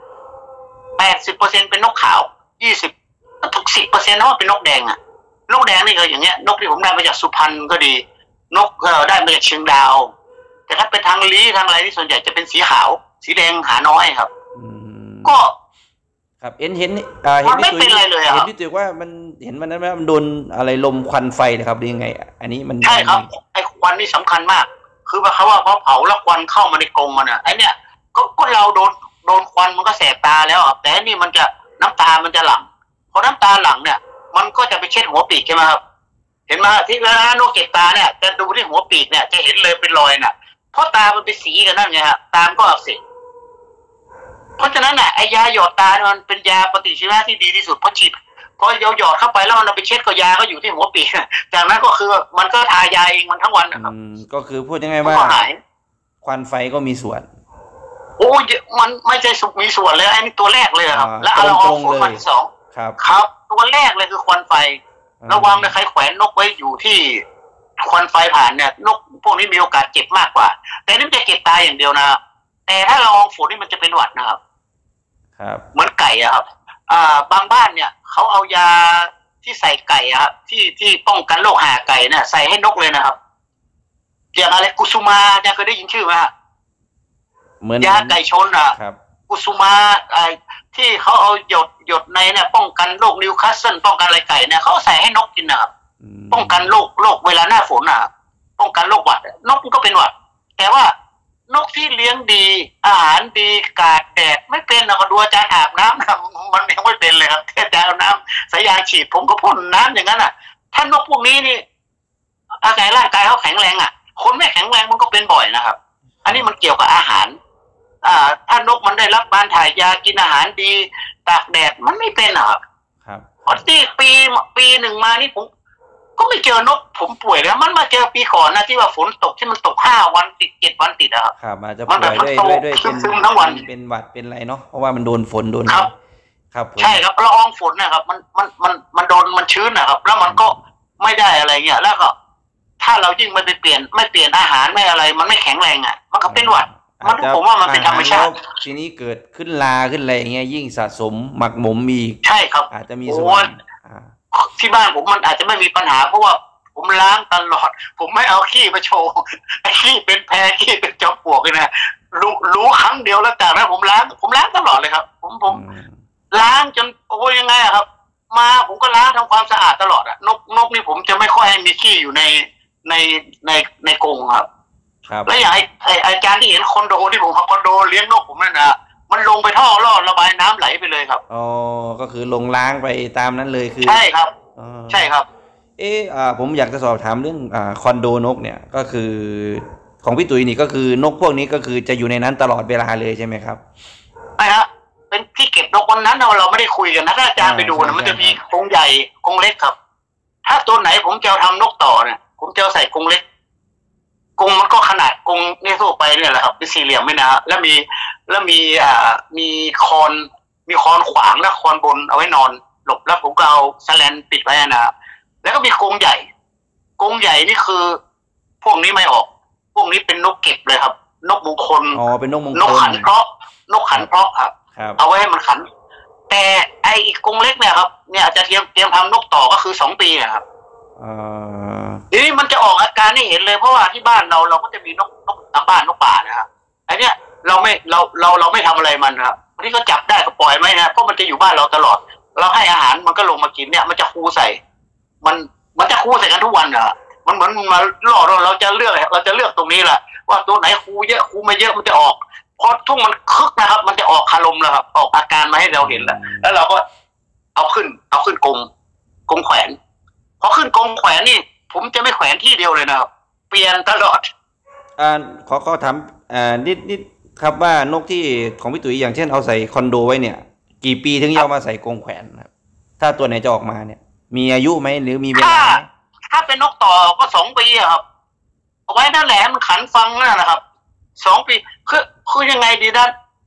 80%เป็นนกขาว20ทุก10%นะว่าเป็นนกแดงอะนกแดงนี่ก็อย่างเงี้ยนกที่ผมได้มาจากสุพรรณก็ดีนกได้มาจากเชียงดาวแต่ถ้าเป็นทางลี้ทางอะไรที่ส่วนใหญ่จะเป็นสีขาวสีแดงหาน้อยครับก็ครับเห็นเห็นไม่เป็นอะไรเลยเห็นพี่ตุ๋ยว่ามันเห็นมันนั้นไหมมันโดนอะไรลมควันไฟนะครับหรือยังไงอันนี้มันใช่ครับไอ้ควันนี่สำคัญมากคือว่าเขาเผาแล้วควันเข้ามาในกรงมันอ่ะไอ้เนี่ยก็เราโดนควันมันก็แสบตาแล้วแต่นี่มันจะน้ำตามันจะหลั่งพอน้ำตาหลั่งเนี่ยมันก็จะไปเช็ดหัวปีกใช่ไหมครับเห็นไหมที่เวลานกเก็บตาเนี่ยจะดูที่หัวปีกเนี่ยจะเห็นเลยเป็นรอยน่ะเพราะตามันเป็นสีกันนั่นไงฮะตามก็อักเสบเพราะฉะนั้นน่ะไอ้ยาหยอดตามันเป็นยาปฏิชีวนะที่ดีที่สุดเพราะฉีดพอหยอดเข้าไปแล้วมันเอาไปเช็ดก็ยาก็อยู่ที่หัวปีกจากนั้นก็คือมันก็ทายาเองมันทั้งวันนะครับก็คือพูดยังไงว่าควันไฟก็มีส่วนโอ้ยมันไม่ใช่มีส่วนเลยไอ้นี่ตัวแรกเลยครับและละอองฝนวันที่2ครับตัวแรกเลยคือควันไฟระวังนะใครแขวนนกไว้อยู่ที่ควันไฟผ่านเนี่ยนกพวกนี้มีโอกาสเจ็บมากกว่าแต่นี่มันจะเจ็บตายอย่างเดียวนะแต่ถ้าละอองฝนนี่มันจะเป็นหวัดนะครับเหมือนไก่อะครับบางบ้านเนี่ยเขาเอายาที่ใส่ไก่อะครับที่ป้องกันโรคหาไก่เนี่ยใส่ให้นกเลยนะครับอย่างอะไรกุสุมาเนี่ยเคยได้ยินชื่อไหมฮะเหมือนยาไก่ชนอะกุสุมาที่เขาเอาหยดในเนี่ยป้องกันโรคนิวคาสเซิลป้องกันอะไรไก่เนี่ยเขาใส่ให้นกกินนะครับป้องกันโรคเวลาหน้าฝนอะป้องกันโรคหวัดนกมันก็เป็นหวัดแต่ว่านกที่เลี้ยงดีอาหารดีกาดแดดไม่เป็นเราก็ดูอาจารย์อาบน้ำนะมันยังไม่เป็นเลยครับแค่อาจารย์เอาน้ำสายยางฉีดผมก็พ่นน้ำอย่างนั้นอ่ะถ้านกพวกนี้นี่อาศัยร่างกายเขาแข็งแรงอ่ะคนไม่แข็งแรงมันก็เป็นบ่อยนะครับอันนี้มันเกี่ยวกับอาหารถ้านกมันได้รับการถ่ายยากินอาหารดีตากแดดมันไม่เป็นครับพอที่ปีหนึ่งมานี่ผมก็ไม่เจอนกผมป่วยแล้วมันมาเจอปีก่อนนะที่ว่าฝนตกที่มันตก5 วันติด7 วันติดอะครับอาจจะป่วยด้วยเป็นทั้งวันเป็นหวัดเป็นอะไรเนาะเพราะว่ามันโดนฝนโดนครับใช่ครับละอองฝนนะครับมันโดนมันชื้นนะครับแล้วมันก็ไม่ได้อะไรเงี้ยแล้วก็ถ้าเรายิ่งไม่เปลี่ยนอาหารไม่อะไรมันไม่แข็งแรงอ่ะมันก็เป็นหวัดมันผมว่ามันเป็นธรรมชาติทีนี้เกิดขึ้นลาขึ้นอะไรเงี้ยยิ่งสะสมหมักหมมมีใช่ครับอาจจะมีส่วนที่บ้านผมมันอาจจะไม่มีปัญหาเพราะว่าผมล้างตลอดผมไม่เอาขี้มาโชว์ขี้เป็นแพรขี้เป็นจอมปลวกเลยนะรู้ครั้งเดียวแล้วจากนั้นผมล้างตลอดเลยครับผมล้างจนโอ้ยยังไงครับมาผมก็ล้างทำความสะอาดตลอดอะนกนี่ผมจะไม่ค่อยให้มีขี้อยู่ในกรงครับแล้วอย่างไอ้อาจารย์ที่เห็นคอนโดที่ผมคอนโดเลี้ยงนกผมนั่นนะมันลงไปท่อรอดระบายน้ำไหลไปเลยครับอ๋อก็คือลงล้างไปตามนั้นเลยคือใช่ครับใช่ครับผมอยากจะสอบถามเรื่องคอนโดนกเนี่ยก็คือของพี่ตุ๋ยนี่ก็คือนกพวกนี้ก็คือจะอยู่ในนั้นตลอดเวลาเลยใช่ไหมครับใช่ฮะเป็นที่เก็บนกวันนั้นเราไม่ได้คุยกันนะถ้าอาจารย์ไปดูนะมันจะมีกรงใหญ่กรงเล็กครับถ้าตัวไหนผมจะทำนกต่อเนี่ยผมจะใส่กรงเล็กกรงมันก็ขนาดกรงนี่ทั่วไปเนี่ยแหละครับเป็นสี่เหลี่ยมไม่นะแล้วมีคอนขวางและคอนบนเอาไว้นอนหลบแล้วผมก็เอาแสแลนปิดไว้นะแล้วก็มีกรงใหญ่นี่คือพวกนี้ไม่ออกพวกนี้เป็นนกเก็บเลยครับนกมงคลเป็นนกมงคลนกขันเพาะครับเอาไว้ให้มันขันแต่ไอ้กรงเล็กเนี่ยครับเนี่ยอาจจะเตรียมทำนกต่อก็คือ2 ปีนะครับทีนี้มันจะออกอาการให้เห็นเลยเพราะว่าที่บ้านเราก็จะมีนกตามบ้านนกป่านะครับไอ้เนี่ยเราไม่ทำอะไรมันครับวันนี้ก็จับได้ก็ปล่อยไหมนะเพราะมันจะอยู่บ้านเราตลอดเราให้อาหารมันก็ลงมากินเนี่ยมันจะคูใส่มันจะคูใส่กันทุกวันอ่ะมันเหมือนมาล่อเราจะเลือกตรงนี้แหละว่าตัวไหนคูเยอะคูไม่เยอะมันจะออกพอทุ่งมันคึกนะครับมันจะออกคารมแล้วครับออกอาการมาให้เราเห็นแล้วเราก็เอาขึ้นกรงแขวนพอขึ้นกรงแขวนนี่ผมจะไม่แขวนที่เดียวเลยนะครับเปลี่ยนตลอดขอถามนิดครับว่านกที่ของพี่ตุ๋ยอย่างเช่นเอาใส่คอนโดไว้เนี่ยกี่ปีถึงจะเอามาใส่กรงแขวนครับถ้าตัวไหนจะออกมาเนี่ยมีอายุไหมหรือมีเวลาถ้าเป็นนกต่อก็2 ปีครับเอาไว้นั่นแหละมันขันฟังนั่นนะครับ2 ปีคือยังไงดีนะ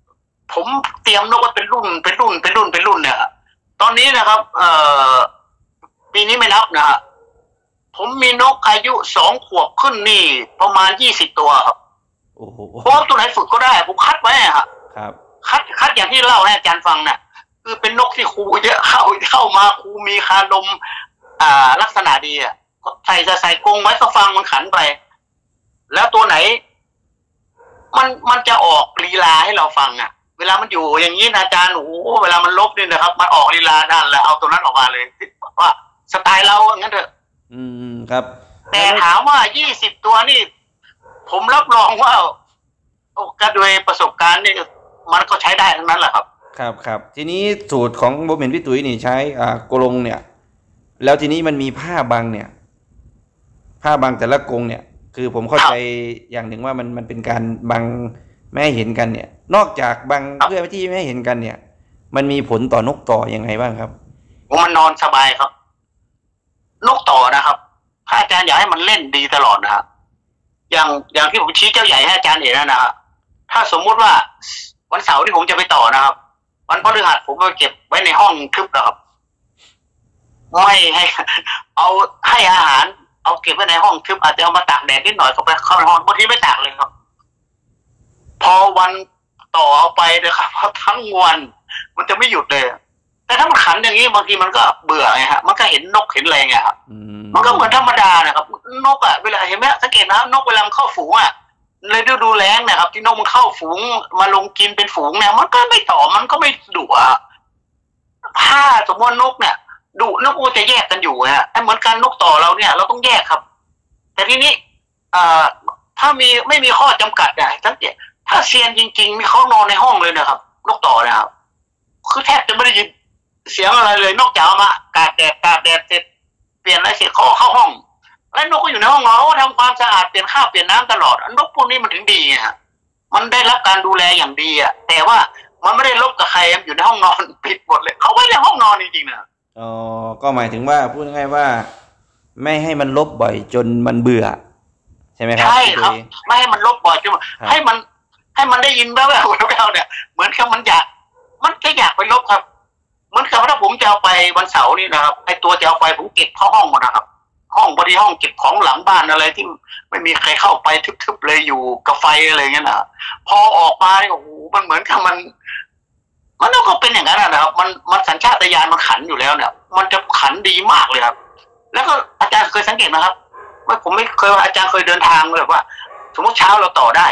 ผมเตรียมนกไว้เป็นรุ่นเนี่ยตอนนี้นะครับปีนี้ไม่นับนะฮะผมมีนกอายุ2 ขวบขึ้นนี่ประมาณ20 ตัวครับโอ้โหเพราะตัวไหนฝึกก็ได้ผมคัดไว้ฮะครับคัดอย่างที่เล่าให้อาจารย์ฟังน่ะคือเป็นนกที่ครูเยอะเข้ามาครูมีคาดมลักษณะดีอ่ะใส่กรงไว้ก็ฟังมันขันไปแล้วตัวไหนมันจะออกลีลาให้เราฟังอ่ะเวลามันอยู่อย่างนี้นะอาจารย์โอ้เวลามันลบนี่นะครับมันออกลีลาด้านแล้วเอาตัวนั้นออกมาเลยว่าสไตล์เรางั้นเถอะครับแต่ถามว่า20 ตัวนี่ผมรับรองว่าก็โดยประสบการณ์นี่มันก็ใช้ได้ทั้งนั้นแหละครับครับทีนี้สูตรของผมเห็นพี่ตุ๋ยนี่ใช้กรงเนี่ยแล้วทีนี้มันมีผ้าบังเนี่ยผ้าบังแต่ละกรงเนี่ยคือผมเข้าใจอย่างหนึ่งว่ามันเป็นการบังไม่ให้เห็นกันเนี่ยนอกจากบังเพื่อที่ไม่ให้เห็นกันเนี่ยมันมีผลต่อนกต่อยังไงบ้างครับมันนอนสบายครับนกต่อนะครับถ้าอาจารย์อยากให้มันเล่นดีตลอดนะครับอย่างที่ผมชี้เจ้าใหญ่ให้อาจารย์เห็นนะครับถ้าสมมุติว่าวันเสาร์ที่ผมจะไปต่อนะครับวันพฤหัสผมก็เก็บไว้ในห้องทึบนะครับไม่ให้เอาให้อาหารเอาเก็บไว้ในห้องทึบอาจจะเอามาตากแดดนิดหน่อยก็ไปเข้าในห้องบางทีไม่ตากเลยครับพอวันต่อเอาไปเลยครับทั้งวันมันจะไม่หยุดเลยแต่ถ้ามันขันอย่างนี้บางทีมันก็เบื่อไงฮะมันก็เห็นนกเห็นอะไรไงครับมันก็เหมือนธรรมดานะครับนกเวลาเห็นไหมสังเกตนะนกเวลามันเข้าฝูงในฤดูแล้งนะครับที่นกมันเข้าฝูงมาลงกินเป็นฝูงเนี่ยมันก็ไม่ต่อมันก็ไม่ดุถ้าสมมตินกเนี่ยดุนกมันจะแยกกันอยู่ฮะเหมือนกันนกต่อเราเนี่ยเราต้องแยกครับแต่ทีนี้ถ้าไม่มีข้อจำกัดสังเกตถ้าเซียนจริงๆมีเขานอนในห้องเลยนะครับนกต่อนะครับคือแทบจะไม่ได้ยินเสียงอะไรเลยนอกจากมากาดแดดเสร็จเปลี่ยนอะไรเสร็จเข้าห้องแล้วนกก็อยู่ในห้องเราทำความสะอาดเปลี่ยนข้าวเปลี่ยนน้ำตลอดนกพวกนี้มันถึงดีฮะมันได้รับการดูแลอย่างดีแต่ว่ามันไม่ได้ลบกับใครอยู่ในห้องนอนปิดหมดเลยเขาไว้ในห้องนอนจริงๆนะก็หมายถึงว่าพูดง่ายๆว่าไม่ให้มันลบบ่อยจนมันเบื่อใช่ไหมครับใช่ครับไม่ให้มันลบบ่อยจนให้มันได้ยินแว่วๆเนี่ยเหมือนกับมันจะอยากไปลบครับเหมือนกับถ้าผมจะเอาไปวันเสาร์นี่นะครับไอตัวจะเอาไปผมเก็บเข้าห้องหมดนะครับห้องบริห้องเก็บของหลังบ้านอะไรที่ไม่มีใครเข้าไปทึบๆเลยอยู่กับไฟอะไรเงี้ยนะพอออกมาโอ้โหมันเหมือนกับมันก็เป็นอย่างนั้นนะครับมันสัญชาตญาณมันขันอยู่แล้วเนี่ยมันจะขันดีมากเลยครับแล้วก็อาจารย์เคยสังเกตนะครับว่าผมไม่เคยว่าอาจารย์เคยเดินทางแบบว่าสมมติเช้าเราต่อได้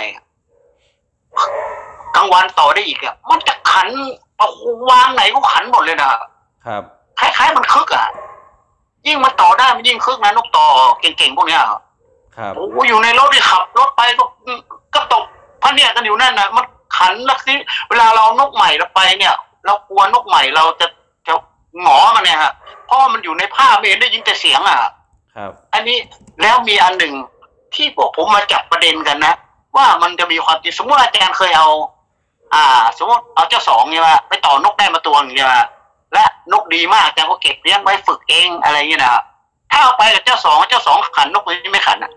กลางวันต่อได้อีกมันจะขันเอาวางไหนก็ขันหมดเลยนะครับคล้ายๆมันคึกยิ่งมันต่อได้มันยิ่งคึกนะนกต่อเก่งๆพวกเนี้ยครับโอ้อยู่ในรถที่ขับรถไปก็ตกพะเนี่ยกันอยู่นั่นนะมันขันลักซี่เวลาเรานกใหม่เราไปเนี่ยเรากลัวนกใหม่เราจะหงอมันเนี่ยฮะเพราะมันอยู่ในผ้าไม่เห็นได้ยินแต่เสียงครับอันนี้แล้วมีอันหนึ่งที่พวกผมมาจับประเด็นกันนะว่ามันจะมีความจริงสมมติอาจารย์เคยเอาสมมติเอาเจ้าสองเนี่ยว่าไปต่อนกได้มาตัวนึงเนี่ยและนกดีมากอาจารย์ก็เก็บเลี้ยงไว้ฝึกเองอะไรเงี้ยนะถ้าเอาไปกับเจ้าสองขันนกนี้ไม่ขัน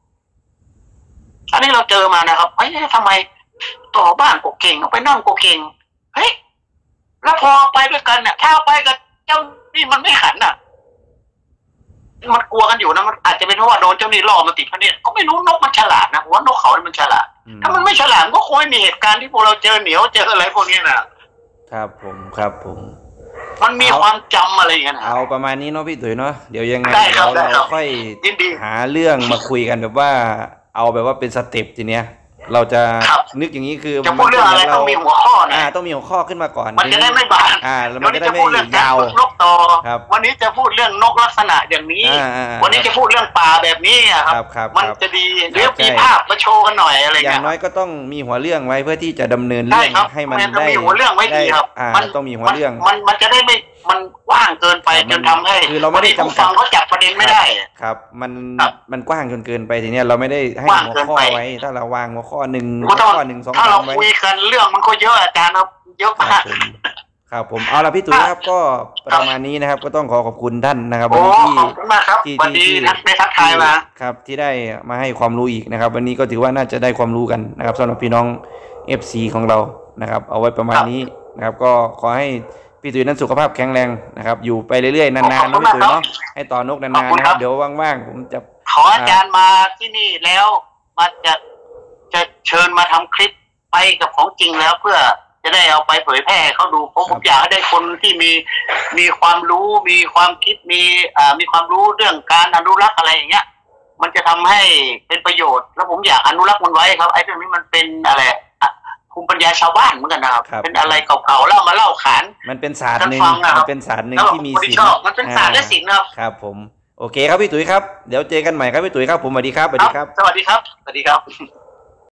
อันนี้เราเจอมานะครับเฮ้ยทำไมต่อบ้านก็เก่งเอาไปนั่งก็เก่งเฮ้ยแล้วพอไปด้วยกันเนี่ยถ้าเอาไปกับเจ้านี่มันไม่ขันมันกลัวกันอยู่นะมันอาจจะเป็นเพราะว่าโดนเจ้านี่ล่อมาติดพะเนี่ยก็ไม่รู้นกมันฉลาดนะว่านกเขาเนี่ยมันฉลาดถ้ามันไม่ฉลาดก็คงไม่มีเหตุการณ์ที่พวกเราเจอเหนียวเจออะไรพวกนี้นะครับผมมันมีความจำอะไรอย่างเงี้ยเอาประมาณนี้เนาะพี่ตุ๋ยเนาะเดี๋ยวยังไงเราค่อยหาเรื่องมาคุยกันแบบว่าเอาแบบว่าเป็นสเต็ปทีเนี้ยเราจะนึกอย่างนี้คือจะพูดเรื่องอะไรต้องมีหัวข้อนะต้องมีหัวข้อขึ้นมาก่อนมันจะได้ไม่บานมันจะได้ไม่ยาวนกต่อวันนี้จะพูดเรื่องนกลักษณะอย่างนี้วันนี้จะพูดเรื่องป่าแบบนี้ครับมันจะดีเรื่องมีภาพมาโชว์กันหน่อยอะไรอย่างน้อยก็ต้องมีหัวเรื่องไว้เพื่อที่จะดำเนินเรื่องให้มันได้มีหัวเรื่องไว้ดีครับมันต้องมีหัวเรื่องมันจะได้ไม่มันกว้างเกินไปจนทำให้คือเราไม่ได้จำฟังเขาจับประเด็นไม่ได้ครับมันกว้างจนเกินไปทีเนี้ยเราไม่ได้ให้หัวข้อไว้ถ้าเราวางหัวข้อ1หัวข้อ1 2 3ไว้ถ้าเราคุยกันเรื่องมันก็เยอะอาจารย์ครับเยอะมากครับผมเอาละพี่ตุ๋ยครับก็ประมาณนี้นะครับก็ต้องขอบคุณท่านนะครับวันนี้ที่ได้ทักทายมาครับที่ได้มาให้ความรู้อีกนะครับวันนี้ก็ถือว่าน่าจะได้ความรู้กันนะครับสำหรับพี่น้อง FC ของเรานะครับเอาไว้ประมาณนี้นะครับก็ขอให้พี่ตุ๋ยนั้นสุขภาพแข็งแรงนะครับอยู่ไปเรื่อยๆนานๆนะพี่ตุ๋ยเนาะให้ต่อนกนานๆนะครับเดี๋ยวว่างๆผมจะขออาจารย์มาที่นี่แล้วมาจะเชิญมาทำคลิปไปกับของจริงแล้วเพื่อจะได้เอาไปเผยแพร่เขาดูผมอยากให้ได้คนที่มีความรู้มีความคิดมีความรู้เรื่องการอนุรักษ์อะไรอย่างเงี้ยมันจะทำให้เป็นประโยชน์แล้วผมอยากอนุรักษ์มันไว้ครับไอ้เรื่องนี้มันเป็นอะไรภูมิปัญญาชาวบ้านเหมือนกันนะครับเป็นอะไรเก่าๆแล้วมาเล่าขานมันเป็นศาสตร์หนึ่งมันเป็นศาสตร์หนึ่งที่มีศิลป์มันเป็นศาสตร์และศิลป์ครับผมโอเคครับพี่ตุ๋ยครับเดี๋ยวเจอกันใหม่ครับพี่ตุ๋ยครับผมสวัสดีครับสวัสดีครับสวัสดีครับ